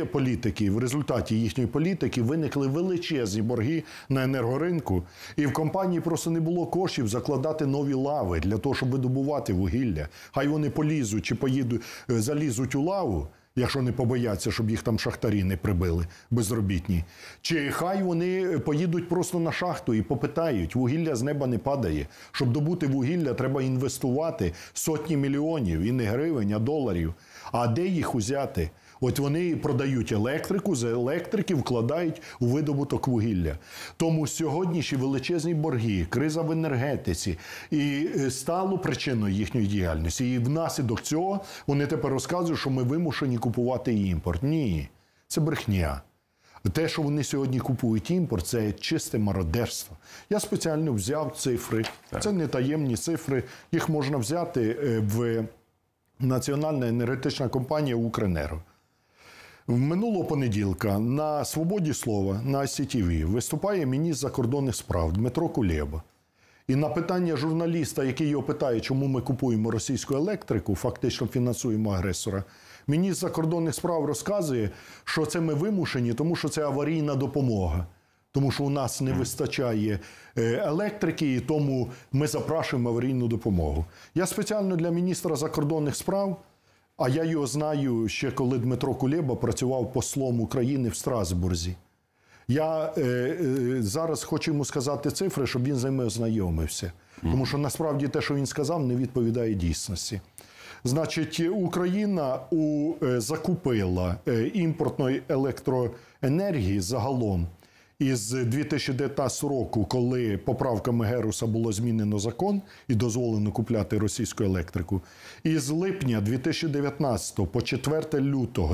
величезні борги на енергоринку, і в компанії просто не було коштів закладати нові лави для того, щоб видобувати вугілля. Хай вони полізуть чи залізуть у лаву, якщо не побояться, щоб їх там шахтарі не прибили, безробітні. Чи хай вони поїдуть просто на шахту і попитають, вугілля з неба не падає. Щоб добути вугілля, треба інвестувати сотні мільйонів, і не гривень, а доларів. А де їх узяти? От вони продають електрику, з електрики вкладають у видобуток вугілля. Тому сьогоднішні величезні борги, криза в енергетиці і стало причиною їхньої діяльності. І внаслідок цього вони тепер розказують, що ми вимушені купувати імпорт. Ні, це брехня. Те, що вони сьогодні купують імпорт, це чисте мародерство. Я спеціально взяв цифри. Це не таємні цифри. Їх можна взяти в Національна енергетична компанія «Укренерго». Минулого понеділка на «Свободі слова» на ICTV виступає міністр закордонних справ Дмитро Кулеба. І на питання журналіста, який його питає, чому ми купуємо російську електрику, фактично фінансуємо агресора, міністр закордонних справ розказує, що це ми вимушені, тому що це аварійна допомога. Тому що у нас не вистачає електрики, і тому ми запрошуємо аварійну допомогу. Я спеціально для міністра закордонних справ, а я його знаю ще коли Дмитро Кулеба працював послом України в Страсбурзі. Я зараз хочу йому сказати цифри, щоб він з ними ознайомився. Тому що насправді те, що він сказав, не відповідає дійсності. Значить, Україна закупила імпортної електроенергії загалом із 2019 року, коли поправками Геруса було змінено закон і дозволено купляти російську електрику, і з липня 2019 по 4 лютого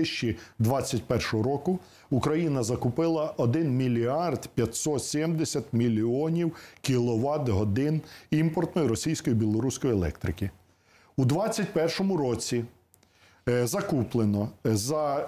2021 року Україна закупила 1 мільярд 570 мільйонів кіловат-годин імпортної російської і білоруської електрики. У 2021 році закуплено з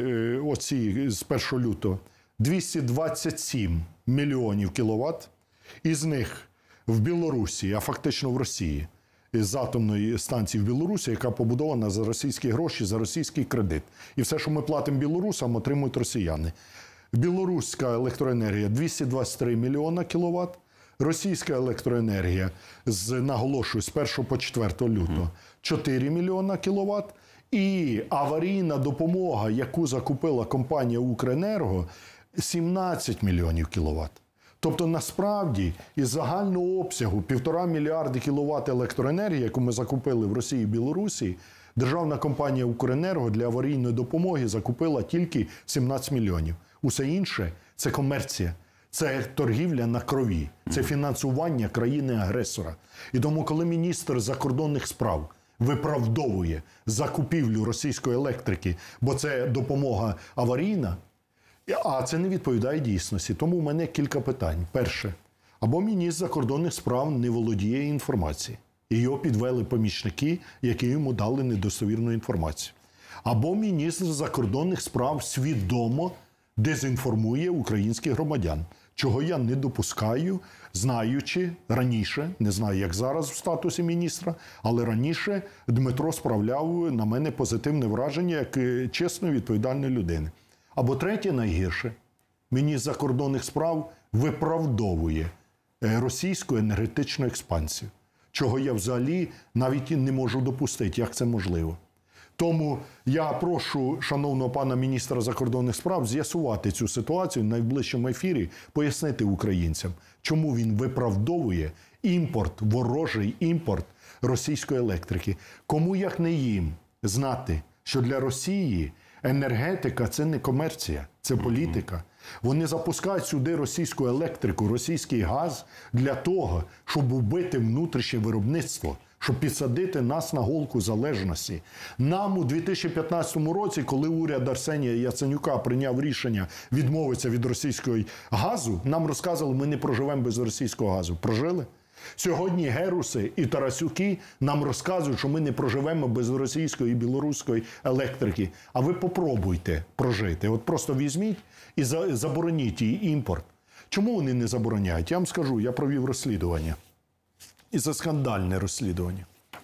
1 лютого 227 мільйонів кіловат, із них в Білорусі, а фактично в Росії, з атомної станції в Білорусі, яка побудована за російські гроші, за російський кредит. І все, що ми платимо білорусам, отримують росіяни. Білоруська електроенергія – 223 мільйона кіловат, російська електроенергія, наголошую, з 1 по 4 лютого – 4 мільйона кіловат, і аварійна допомога, яку закупила компанія «Укренерго», 17 мільйонів кіловат. Тобто, насправді, із загального обсягу 1,5 мільярда кіловат електроенергії, яку ми закупили в Росії і Білорусі, державна компанія «Укренерго» для аварійної допомоги закупила тільки 17 мільйонів. Усе інше – це комерція, це торгівля на крові, це фінансування країни-агресора. І тому, коли міністр закордонних справ виправдовує закупівлю російської електрики, бо це допомога аварійна, а це не відповідає дійсності. Тому в мене кілька питань. Перше. Або міністр закордонних справ не володіє інформацією, і його підвели помічники, які йому дали недостовірну інформацію. Або міністр закордонних справ свідомо дезінформує українських громадян, чого я не допускаю, знаючи раніше, не знаю, як зараз в статусі міністра, але раніше Дмитро справляв на мене позитивне враження як чесної, відповідальної людини. Або третє найгірше. міністр закордонних справ виправдовує російську енергетичну експансію, чого я взагалі навіть не можу допустити, як це можливо. Тому я прошу шановного пана міністра закордонних справ з'ясувати цю ситуацію в найближчому ефірі, пояснити українцям, чому він виправдовує імпорт, ворожий імпорт російської електрики. Кому, як не їм, знати, що для Росії енергетика – це не комерція, це політика. Вони запускають сюди російську електрику, російський газ для того, щоб убити внутрішнє виробництво, щоб підсадити нас на голку залежності. Нам у 2015 році, коли уряд Арсенія Яценюка прийняв рішення відмовитися від російського газу, нам розказували, ми не проживемо без російського газу. Прожили? Сьогодні Геруси і Тарасюки нам розказують, що ми не проживемо без російської і білоруської електрики. А ви попробуйте прожити. От просто візьміть і забороніть її імпорт. Чому вони не забороняють? Я вам скажу, я провів розслідування. І це скандальне розслідування.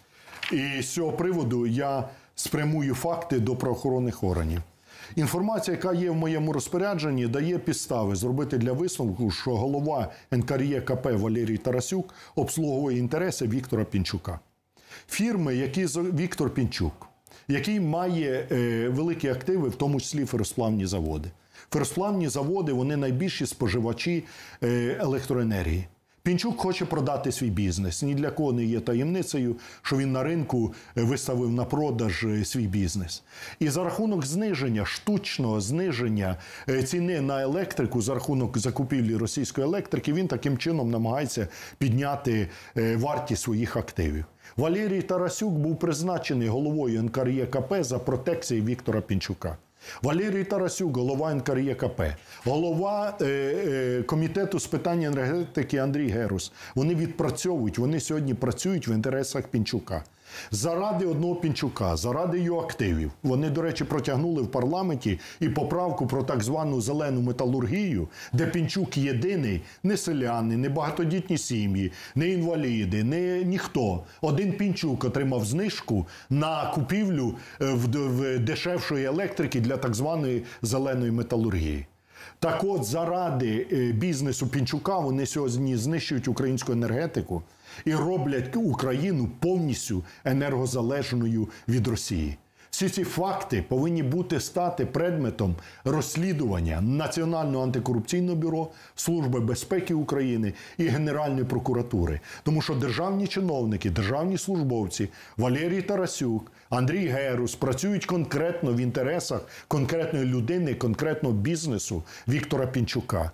І з цього приводу я спрямую факти до правоохоронних органів. Інформація, яка є в моєму розпорядженні, дає підстави зробити для висновку, що голова НКРЕКП Валерій Тарасюк обслуговує інтереси Віктора Пінчука. Фірми, Віктор Пінчук, який має великі активи, в тому числі феросплавні заводи. Феросплавні заводи, вони найбільші споживачі електроенергії. Пінчук хоче продати свій бізнес. Ні для кого не є таємницею, що він на ринку виставив на продаж свій бізнес. І за рахунок зниження, штучного зниження ціни на електрику, за рахунок закупівлі російської електрики, він таким чином намагається підняти вартість своїх активів. Валерій Тарасюк був призначений головою НКРЕКП за протекції Віктора Пінчука. Валерій Тарасюк, голова НКРЕКП, голова комітету з питань енергетики Андрій Герус. Вони відпрацьовують, вони сьогодні працюють в інтересах Пінчука. Заради одного Пінчука, заради його активів. Вони, до речі, протягнули в парламенті і поправку про так звану зелену металургію, де Пінчук єдиний, не селяни, не багатодітні сім'ї, не інваліди, не ніхто. Один Пінчук отримав знижку на купівлю в дешевшої електрики для так званої зеленої металургії. Так от, заради бізнесу Пінчука вони сьогодні знищують українську енергетику і роблять Україну повністю енергозалежною від Росії. Всі ці факти повинні стати предметом розслідування Національного антикорупційного бюро, Служби безпеки України і Генеральної прокуратури. Тому що державні чиновники, державні службовці, Валерій Тарасюк, Андрій Герус працюють конкретно в інтересах конкретної людини, конкретного бізнесу Віктора Пінчука,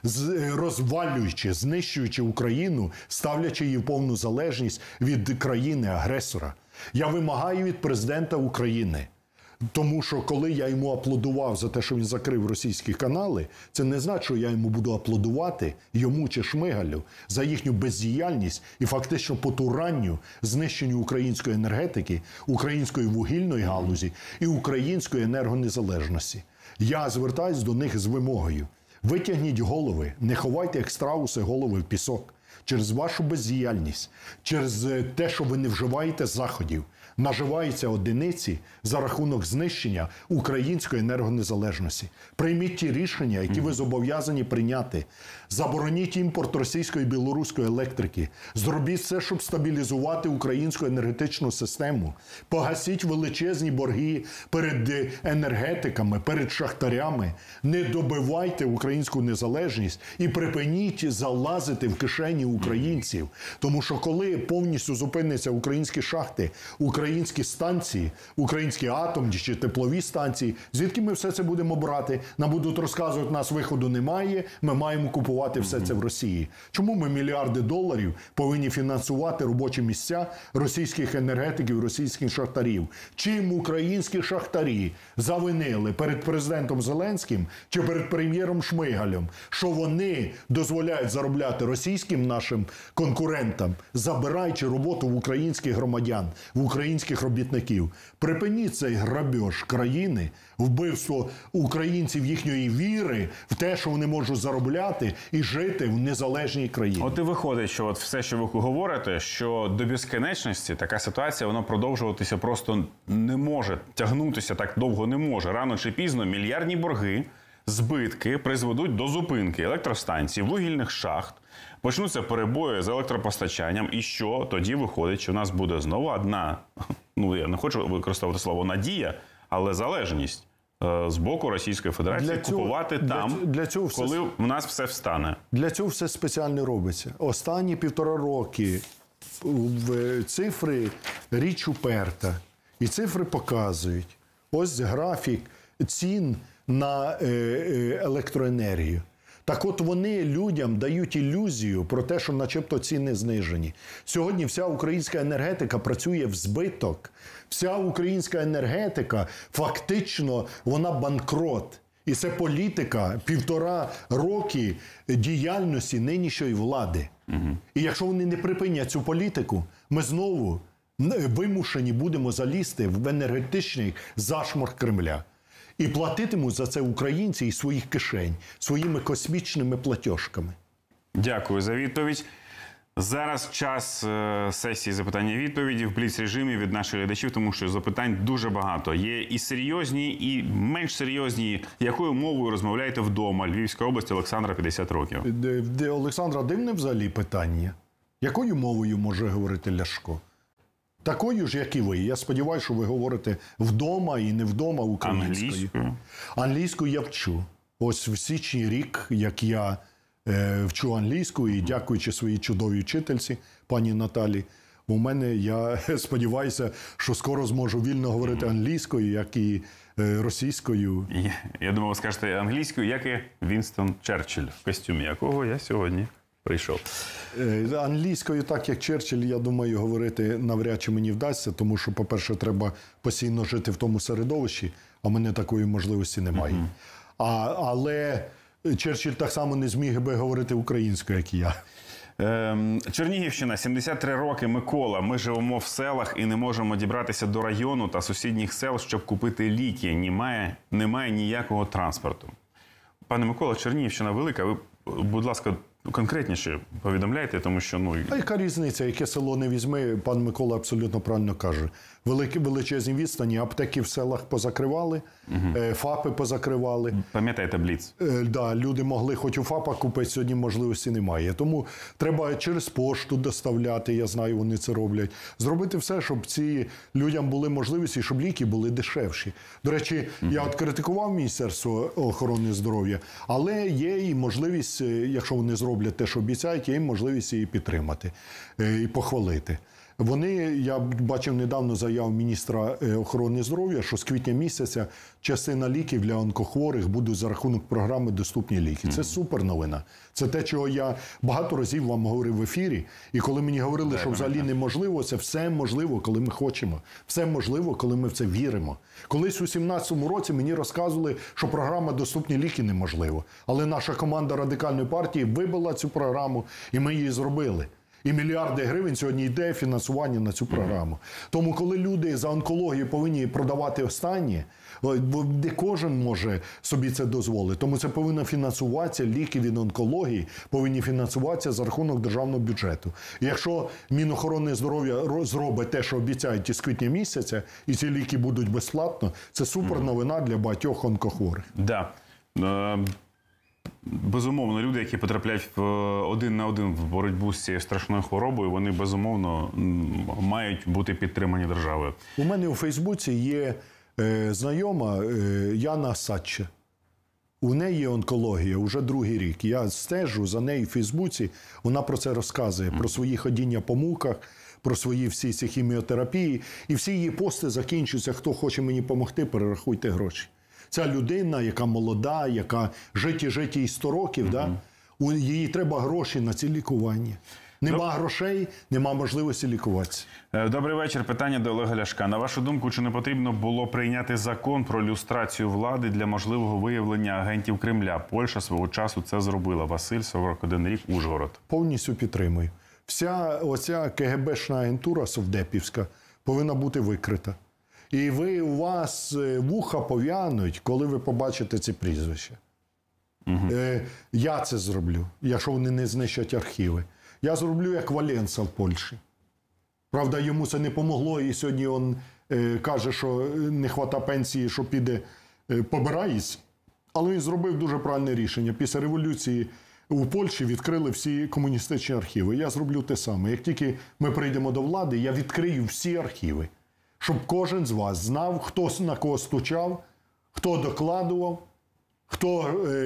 розвалюючи, знищуючи Україну, ставлячи її в повну залежність від країни-агресора. Я вимагаю від президента України, тому що коли я йому аплодував за те, що він закрив російські канали, це не значить, що я йому буду аплодувати, йому чи Шмигалю, за їхню бездіяльність і фактично потуранню знищенню української енергетики, української вугільної галузі і української енергонезалежності. Я звертаюсь до них з вимогою. Витягніть голови, не ховайте як страуси голови в пісок. Через вашу бездіяльність, через те, що ви не вживаєте заходів, наживаються одиниці за рахунок знищення української енергонезалежності. Прийміть ті рішення, які ви зобов'язані прийняти. Забороніть імпорт російської і білоруської електрики. Зробіть все, щоб стабілізувати українську енергетичну систему. Погасіть величезні борги перед енергетиками, перед шахтарями. Не добивайте українську незалежність і припиніть залазити в кишені українців. Тому що коли повністю зупиняться українські шахти, українські станції, українські атомні чи теплові станції, звідки ми все це будемо брати? Нам будуть розказувати, нас виходу немає, ми маємо купувати все це в Росії. Чому ми мільярди доларів повинні фінансувати робочі місця російських енергетиків, російських шахтарів? Чим українські шахтарі завинили перед президентом Зеленським чи перед прем'єром Шмигалем, що вони дозволяють заробляти російським нашим конкурентам, забираючи роботу в українських громадян, в українських робітників? Припиніть цей грабіж країни, вбивство українців їхньої віри в те, що вони можуть заробляти і жити в незалежній країні. От і виходить, що от все, що ви говорите, що до безкінечності така ситуація, вона продовжуватися просто не може, тягнутися так довго не може. Рано чи пізно мільярдні борги збитки призведуть до зупинки електростанцій, вугільних шахт, почнуться перебої з електропостачанням. І що тоді виходить, що в нас буде знову одна, ну я не хочу використовувати слово «надія», але залежність з боку Російської Федерації купувати там, коли в нас все встане. Для цього все спеціально робиться. Останні 1,5 роки цифри річ уперта. І цифри показують. Ось графік цін на електроенергію. Так от вони людям дають ілюзію про те, що начебто ціни знижені. Сьогодні вся українська енергетика працює в збиток. Вся українська енергетика фактично вона банкрот. І це політика 1,5 роки діяльності нинішньої влади. І якщо вони не припинять цю політику, ми знову вимушені будемо залізти в енергетичний зашморг Кремля. І платитимуть за це українці із своїх кишень, своїми космічними платіжками. Дякую за відповідь. Зараз час сесії запитання-відповіді в бліц-режимі від наших глядачів, тому що запитань дуже багато. Є і серйозні, і менш серйозні. Якою мовою розмовляєте вдома? Львівська область, Олександра, 50 років. Олександра, дивне взагалі питання. Якою мовою може говорити Ляшко? Такою ж, як і ви. Я сподіваюся, що ви говорите вдома і не вдома українською. Англійською? Англійською я вчу. Ось в січні рік, як я вчу англійську, і дякуючи своїй чудовій вчительці, пані Наталі, у мене, я сподіваюся, що скоро зможу вільно говорити англійською, як і російською. Я думав, ви скажете англійською, як і Вінстон Черчилль, в костюмі якого я сьогодні прийшов. Англійською, так як Черчилль, я думаю, говорити навряд чи мені вдасться, тому що, по-перше, треба постійно жити в тому середовищі, а в мене такої можливості немає. Але Черчилль так само не зміг би говорити українською, як і я. Чернігівщина, 73 роки, Микола. Ми живемо в селах і не можемо дібратися до району та сусідніх сел, щоб купити ліки. Немає ніякого транспорту. Пане Микола, Чернігівщина велика. Ви, будь ласка, конкретніше повідомляйте, тому що... А яка різниця, яке село не візьми, пан Микола абсолютно правильно каже. Величезні відстані, аптеки в селах позакривали, ФАПи позакривали. Пам'ятаєте Бліц? Да, люди могли хоч у ФАПах купити, сьогодні можливості немає. Тому треба через пошту доставляти, я знаю, вони це роблять. Зробити все, щоб ці людям були можливості, щоб ліки були дешевші. До речі, я от критикував Міністерство охорони здоров'я, але є і можливість, якщо вони зроблять те, що обіцяють, є і можливість її підтримати і похвалити. Я бачив недавно заяву міністра охорони здоров'я, що з квітня місяця частина ліків для онкохворих буде за рахунок програми «Доступні ліки». Це супер новина. Це те, чого я багато разів вам говорив в ефірі. І коли мені говорили, що взагалі неможливо, це все можливо, коли ми хочемо. Все можливо, коли ми в це віримо. Колись у 2017 році мені розказували, що програма «Доступні ліки» неможливо. Але наша команда Радикальної партії вибила цю програму, і ми її зробили. І мільярди гривень сьогодні йде фінансування на цю програму. Тому коли люди за онкологію повинні продавати останнє, не кожен може собі це дозволити. Тому це повинно фінансуватися, ліки від онкології повинні фінансуватися за рахунок державного бюджету. І якщо Мінохорони здоров'я зробить те, що обіцяють із квітня місяця, і ці ліки будуть безплатно, це супер новина для багатьох онкохворих. Да. Безумовно, люди, які потрапляють один на один в боротьбу з цією страшною хворобою, вони, безумовно, мають бути підтримані державою. У мене у Фейсбуці є знайома Яна Садча. У неї є онкологія вже другий рік. Я стежу за нею в Фейсбуці, вона про це розказує, про свої ходіння по муках, про свої всі ці хіміотерапії. І всі її пости закінчуються, хто хоче мені допомогти, перерахуйте гроші. Ця людина, яка молода, яка житі і 100 років, їй треба гроші на ці лікування. Нема грошей, нема можливості лікуватися. Добрий вечір. Питання до Олега Ляшка. На вашу думку, чи не потрібно було прийняти закон про люстрацію влади для можливого виявлення агентів Кремля? Польща свого часу це зробила. Василь, 41 рік, Ужгород. Повністю підтримую. Вся оця КГБшна агентура совдепівська повинна бути викрита. І у вас вуха пов'януть, коли ви побачите ці прізвища. Я це зроблю, якщо вони не знищать архіви. Я зроблю, як Валенса в Польщі. Правда, йому це не помогло, і сьогодні він каже, що не хвата пенсії, що піде побирається. Але він зробив дуже правильне рішення. Після революції у Польщі відкрили всі комуністичні архіви. Я зроблю те саме. Як тільки ми прийдемо до влади, я відкрию всі архіви, щоб кожен з вас знав, хто на кого стучав, хто докладував, хто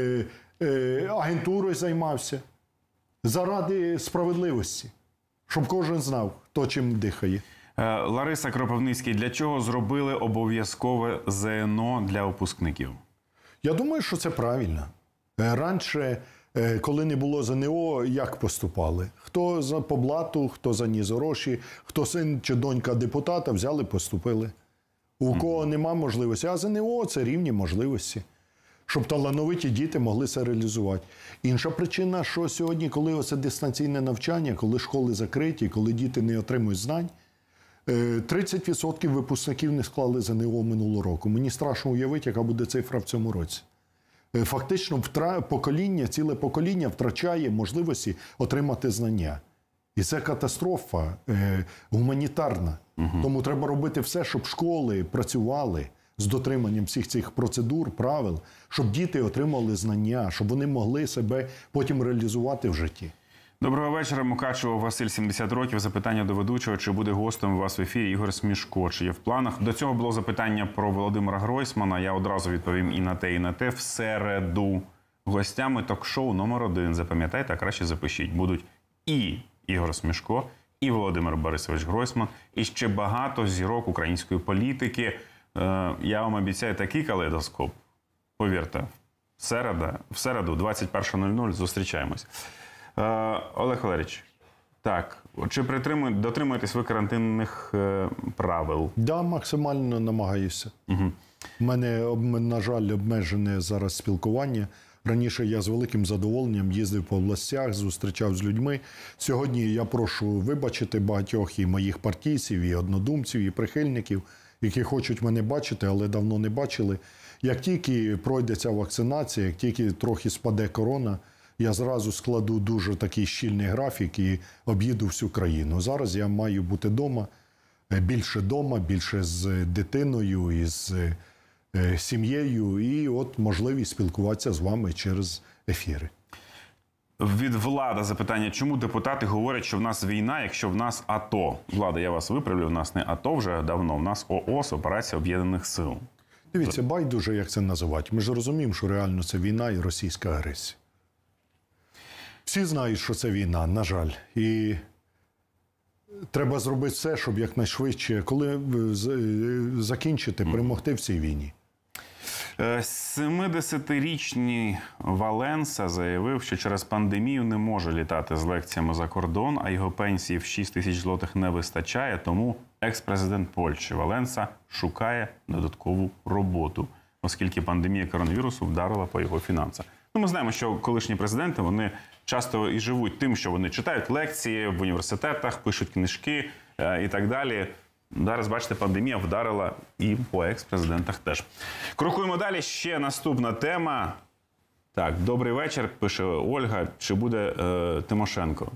агентурою займався. Заради справедливості. Щоб кожен знав, хто чим дихає. Лариса Кропивницький, для чого зробили обов'язкове ЗНО для випускників? Я думаю, що це правильно. Раніше, коли не було ЗНО, як поступали? Хто по блату, хто заніс гроші, хто син чи донька депутата, взяли, поступили. У кого нема можливості. А ЗНО – це рівні можливості. Щоб талановиті діти могли це реалізувати. Інша причина, що сьогодні, коли оце дистанційне навчання, коли школи закриті, коли діти не отримують знань, 30% випускників не склали ЗНО минулого року. Мені страшно уявити, яка буде цифра в цьому році. Фактично, ціле покоління втрачає можливості отримати знання. І це катастрофа гуманітарна. Тому треба робити все, щоб школи працювали з дотриманням всіх цих процедур, правил, щоб діти отримали знання, щоб вони могли себе потім реалізувати в житті. Доброго вечора. Мукачево Василь, 70 років. Запитання до ведучого, чи буде гостем у вас в ефірі Ігор Смішко, чи є в планах? До цього було запитання про Володимира Гройсмана. Я одразу відповім і на те, і на те. В середу гостями ток-шоу номер 1. Запам'ятайте, а краще запишіть. Будуть і Ігор Смішко, і Володимир Борисович Гройсман, і ще багато зірок української політики. Я вам обіцяю такий калейдоскоп. Повірте, в середу, 21:00 зустрічаємось. Олег Валерійович, так, чи дотримуєтесь ви карантинних правил? Да, максимально намагаюся. У мене, на жаль, обмежене зараз спілкування. Раніше я з великим задоволенням їздив по областях, зустрічав з людьми. Сьогодні я прошу вибачити багатьох і моїх партійців, і однодумців, і прихильників, які хочуть мене бачити, але давно не бачили. Як тільки пройде ця вакцинація, як тільки трохи спаде корона, я зразу складу дуже такий щільний графік і об'їду всю країну. Зараз я маю бути вдома, більше з дитиною і з сім'єю, і от можливість спілкуватися з вами через ефіри. Від Влада запитання, чому депутати говорять, що в нас війна, якщо в нас АТО? Влада, я вас виправлю, в нас не АТО вже давно, в нас ООС, Операція Об'єднаних Сил. Дивіться, байдуже, як це називати. Ми ж розуміємо, що реально це війна і російська агресія. Всі знають, що це війна, на жаль. І треба зробити все, щоб якнайшвидше, коли закінчити, перемогти в цій війні. 70-річний Валенса заявив, що через пандемію не може літати з лекціями за кордон, а його пенсії в 6 тисяч злотих не вистачає, тому екс-президент Польщі Валенса шукає додаткову роботу, оскільки пандемія коронавірусу вдарила по його фінансах. Ну, ми знаємо, що колишні президенти, вони часто і живуть тим, що вони читають лекції в університетах, пишуть книжки і так далі. Зараз, бачите, пандемія вдарила і по екс-президентах теж. Крокуємо далі. Ще наступна тема. Так, добрий вечір, пише Ольга. Чи буде Тимошенко?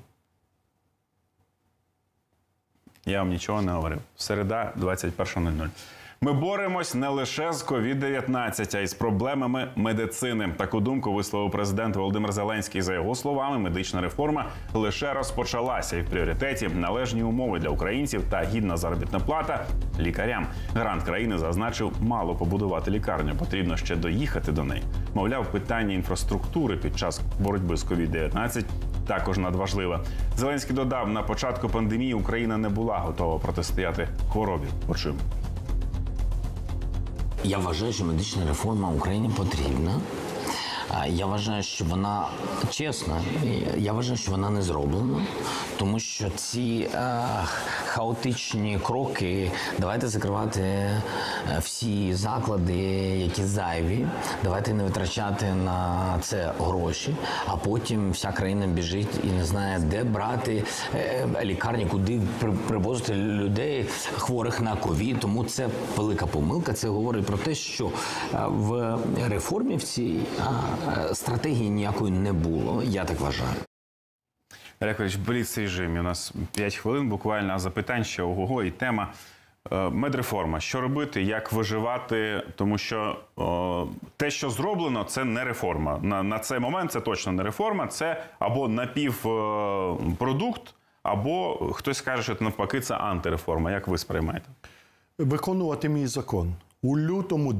Я вам нічого не говорив. Середа, 21:00. Ми боремось не лише з COVID-19, а й з проблемами медицини. Таку думку висловив президент Володимир Зеленський. За його словами, медична реформа лише розпочалася. І в пріоритеті належні умови для українців та гідна заробітна плата лікарям. Гарант країни зазначив, мало побудувати лікарню, потрібно ще доїхати до неї. Мовляв, питання інфраструктури під час боротьби з COVID-19 також надважливе. Зеленський додав, на початку пандемії Україна не була готова протистояти хворобі. Почуємо. Я вважаю, що медична реформа в Україні потрібна. Я вважаю, що вона чесна, я вважаю, що вона не зроблена, тому що ці хаотичні кроки, давайте закривати всі заклади, які зайві, давайте не витрачати на це гроші, а потім вся країна біжить і не знає, де брати лікарні, куди привозити людей, хворих на ковід, тому це велика помилка, це говорить про те, що в реформі в цій стратегії ніякої не було, я так вважаю. Олег Валерійович, бліц-режимі. У нас 5 хвилин буквально, а запитань ще ого-го і тема. Медреформа. Що робити, як виживати? Тому що те, що зроблено, це не реформа. На цей момент це точно не реформа. Це або напівпродукт, або хтось скаже, що навпаки це антиреформа. Як ви сприймаєте? Виконувати мій закон. У лютому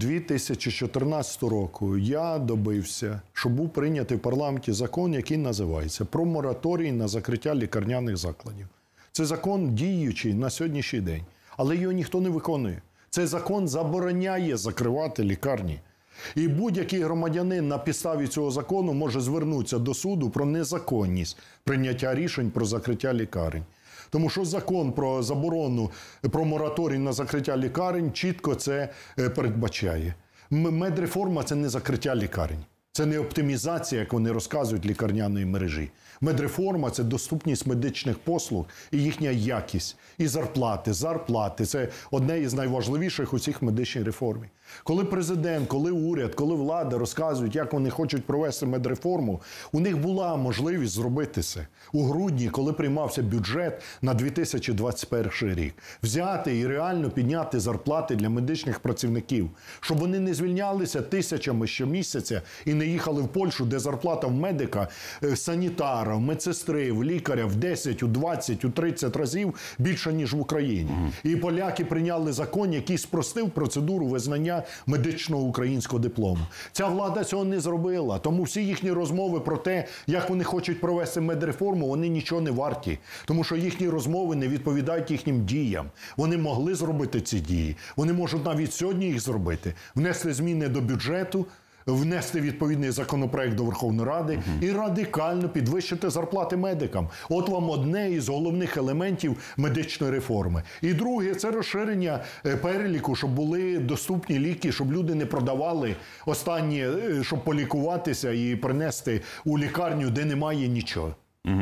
2014 року я добився, щоб був прийнятий в парламенті закон, який називається «Про мораторій на закриття лікарняних закладів». Це закон діючий на сьогоднішній день, але його ніхто не виконує. Цей закон забороняє закривати лікарні. І будь-який громадянин на підставі цього закону може звернутися до суду про незаконність прийняття рішень про закриття лікарень. Тому що закон про заборону, про мораторій на закриття лікарень чітко це передбачає. Медреформа – це не закриття лікарень. Це не оптимізація, як вони розказують, лікарняної мережі. Медреформа – це доступність медичних послуг і їхня якість. І зарплати – це одне із найважливіших у цих медичній реформі. Коли президент, коли уряд, коли влада розказують, як вони хочуть провести медреформу, у них була можливість зробити це. У грудні, коли приймався бюджет на 2021 рік, взяти і реально підняти зарплати для медичних працівників, щоб вони не звільнялися тисячами щомісяця і не їхали в Польщу, де зарплата в медика, санітара, в медсестри, в лікаря в 10, у 20, у 30 разів більше, ніж в Україні. І поляки прийняли закон, який спростив процедуру визнання медичного українського диплому. Ця влада цього не зробила. Тому всі їхні розмови про те, як вони хочуть провести медреформу, вони нічого не варті. Тому що їхні розмови не відповідають їхнім діям. Вони могли зробити ці дії. Вони можуть навіть сьогодні їх зробити. Внести зміни до бюджету, внести відповідний законопроект до Верховної Ради і радикально підвищити зарплати медикам. От вам одне із головних елементів медичної реформи. І друге – це розширення переліку, щоб були доступні ліки, щоб люди не продавали останні, щоб полікуватися і принести у лікарню, де немає нічого.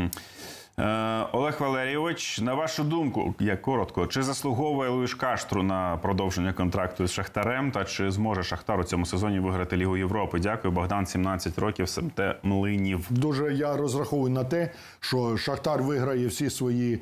Олег Валерійович, на вашу думку, як коротко, чи заслуговує Луїш Каштру на продовження контракту з Шахтарем, та чи зможе Шахтар у цьому сезоні виграти Лігу Європи? Дякую, Богдан, 17 років, СМТ Млинів. Дуже я розраховую на те, що Шахтар виграє всі свої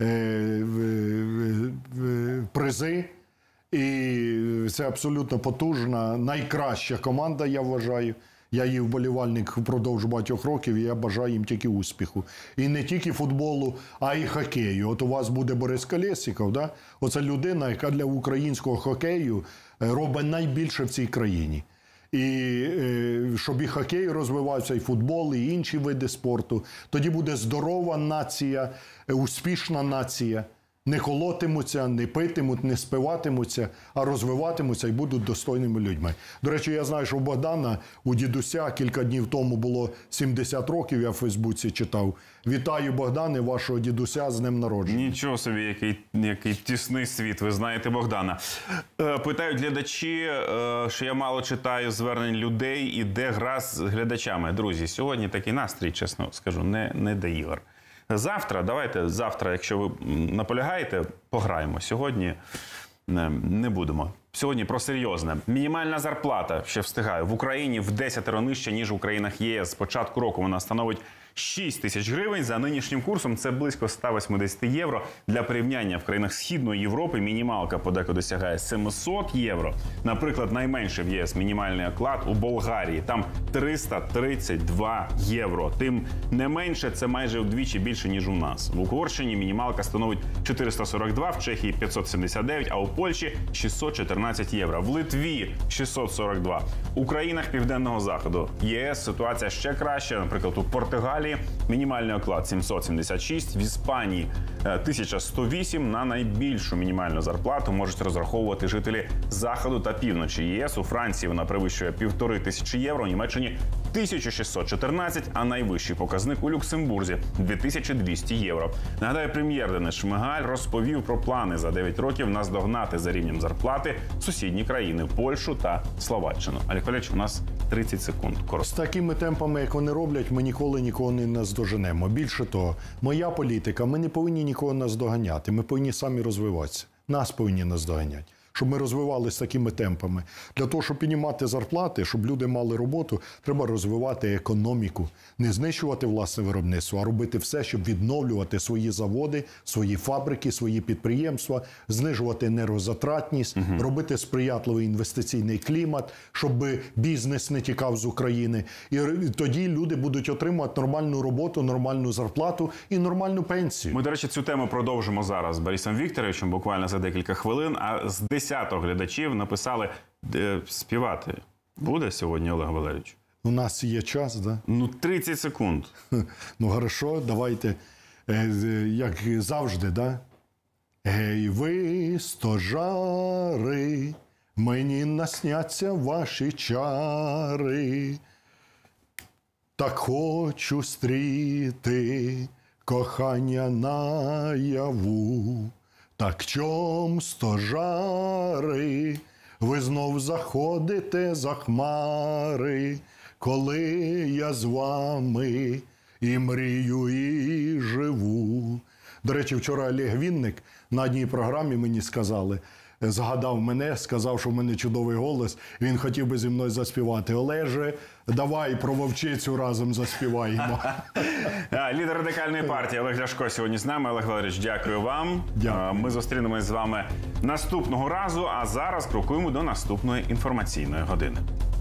призи, і це абсолютно потужна, найкраща команда, я вважаю. Я її вболівальник впродовж багатьох років, і я бажаю їм тільки успіху. І не тільки футболу, а й хокею. От у вас буде Борис Колєсніков, да? Оце людина, яка для українського хокею робить найбільше в цій країні. І щоб і хокей розвивався, і футбол, і інші види спорту. Тоді буде здорова нація, успішна нація. Не колотимуться, не питимуть, не спиватимуться, а розвиватимуться і будуть достойними людьми. До речі, я знаю, що у Богдана, у дідуся, кілька днів тому було 70 років, я в Фейсбуці читав. Вітаю, Богдане, вашого дідуся з днем народження. Нічого собі, який тісний світ, ви знаєте Богдана. Питають глядачі, що я мало читаю звернень людей і де гра з глядачами. Друзі, сьогодні такий настрій, чесно скажу, не до ігор. Завтра, якщо ви наполягаєте, пограємо. Сьогодні не будемо. Сьогодні про серйозне. Мінімальна зарплата, ще встигаю, в Україні в 10 нижче, ніж у країнах ЄС. З початку року вона становить 6 тисяч гривень. За нинішнім курсом це близько 180 євро. Для порівняння, в країнах Східної Європи мінімалка подекуди сягає 700 євро. Наприклад, найменший в ЄС мінімальний оклад у Болгарії. Там 332 євро. Тим не менше, це майже вдвічі більше, ніж у нас. В Угорщині мінімалка становить 442, в Чехії 579, а у Польщі 614 євро. В Литві 642. У країнах Південного Заходу ЄС ситуація ще краща. Наприклад, у Португалії мінімальний оклад 776, в Іспанії 1108. На найбільшу мінімальну зарплату можуть розраховувати жителі Заходу та Півночі ЄС. У Франції вона перевищує 1500 євро, у Німеччині 1614, а найвищий показник у Люксембурзі – 2200 євро. Нагадаю, прем'єр Денис Шмигаль розповів про плани за 9 років наздогнати за рівнем зарплати сусідні країни – Польщу та Словаччину. Олег Валерійович, у нас 30 секунд. Коротко. З такими темпами, як вони роблять, ми ніколи нікого не наздоженемо. Більше того, моя політика, ми не повинні нікого наздоганяти, ми повинні самі розвиватися. Нас повинні наздоганяти. щоб ми розвивалися такими темпами. Для того, щоб піднімати зарплати, щоб люди мали роботу, треба розвивати економіку. Не знищувати власне виробництво, а робити все, щоб відновлювати свої заводи, свої фабрики, свої підприємства, знижувати енергозатратність, робити сприятливий інвестиційний клімат, щоб бізнес не тікав з України. І тоді люди будуть отримувати нормальну роботу, нормальну зарплату і нормальну пенсію. Ми, до речі, цю тему продовжимо зараз з Борисом Вікторовичем, буквально за декілька хвилин. А з 10 глядачів написали, співати буде сьогодні Олег Валерійович? У нас є час, да? Ну, 30 секунд. Ну, хорошо, давайте, як завжди, да? Гей, ви, стожари, мені насняться ваші чари. Так хочу стріти кохання наяву. Так чом, стожари, ви знов заходите за хмари, коли я з вами і мрію, і живу. До речі, вчора Олег Вінник на одній програмі мені сказали, згадав мене, сказав, що в мене чудовий голос, він хотів би зі мною заспівати. Олеже, давай про вовчицю разом заспіваємо. Лідер Радикальної партії Олег Ляшко сьогодні з нами. Олег Валерійович, дякую вам. Дякую. Ми зустрінемось з вами наступного разу, а зараз крокуємо до наступної інформаційної години.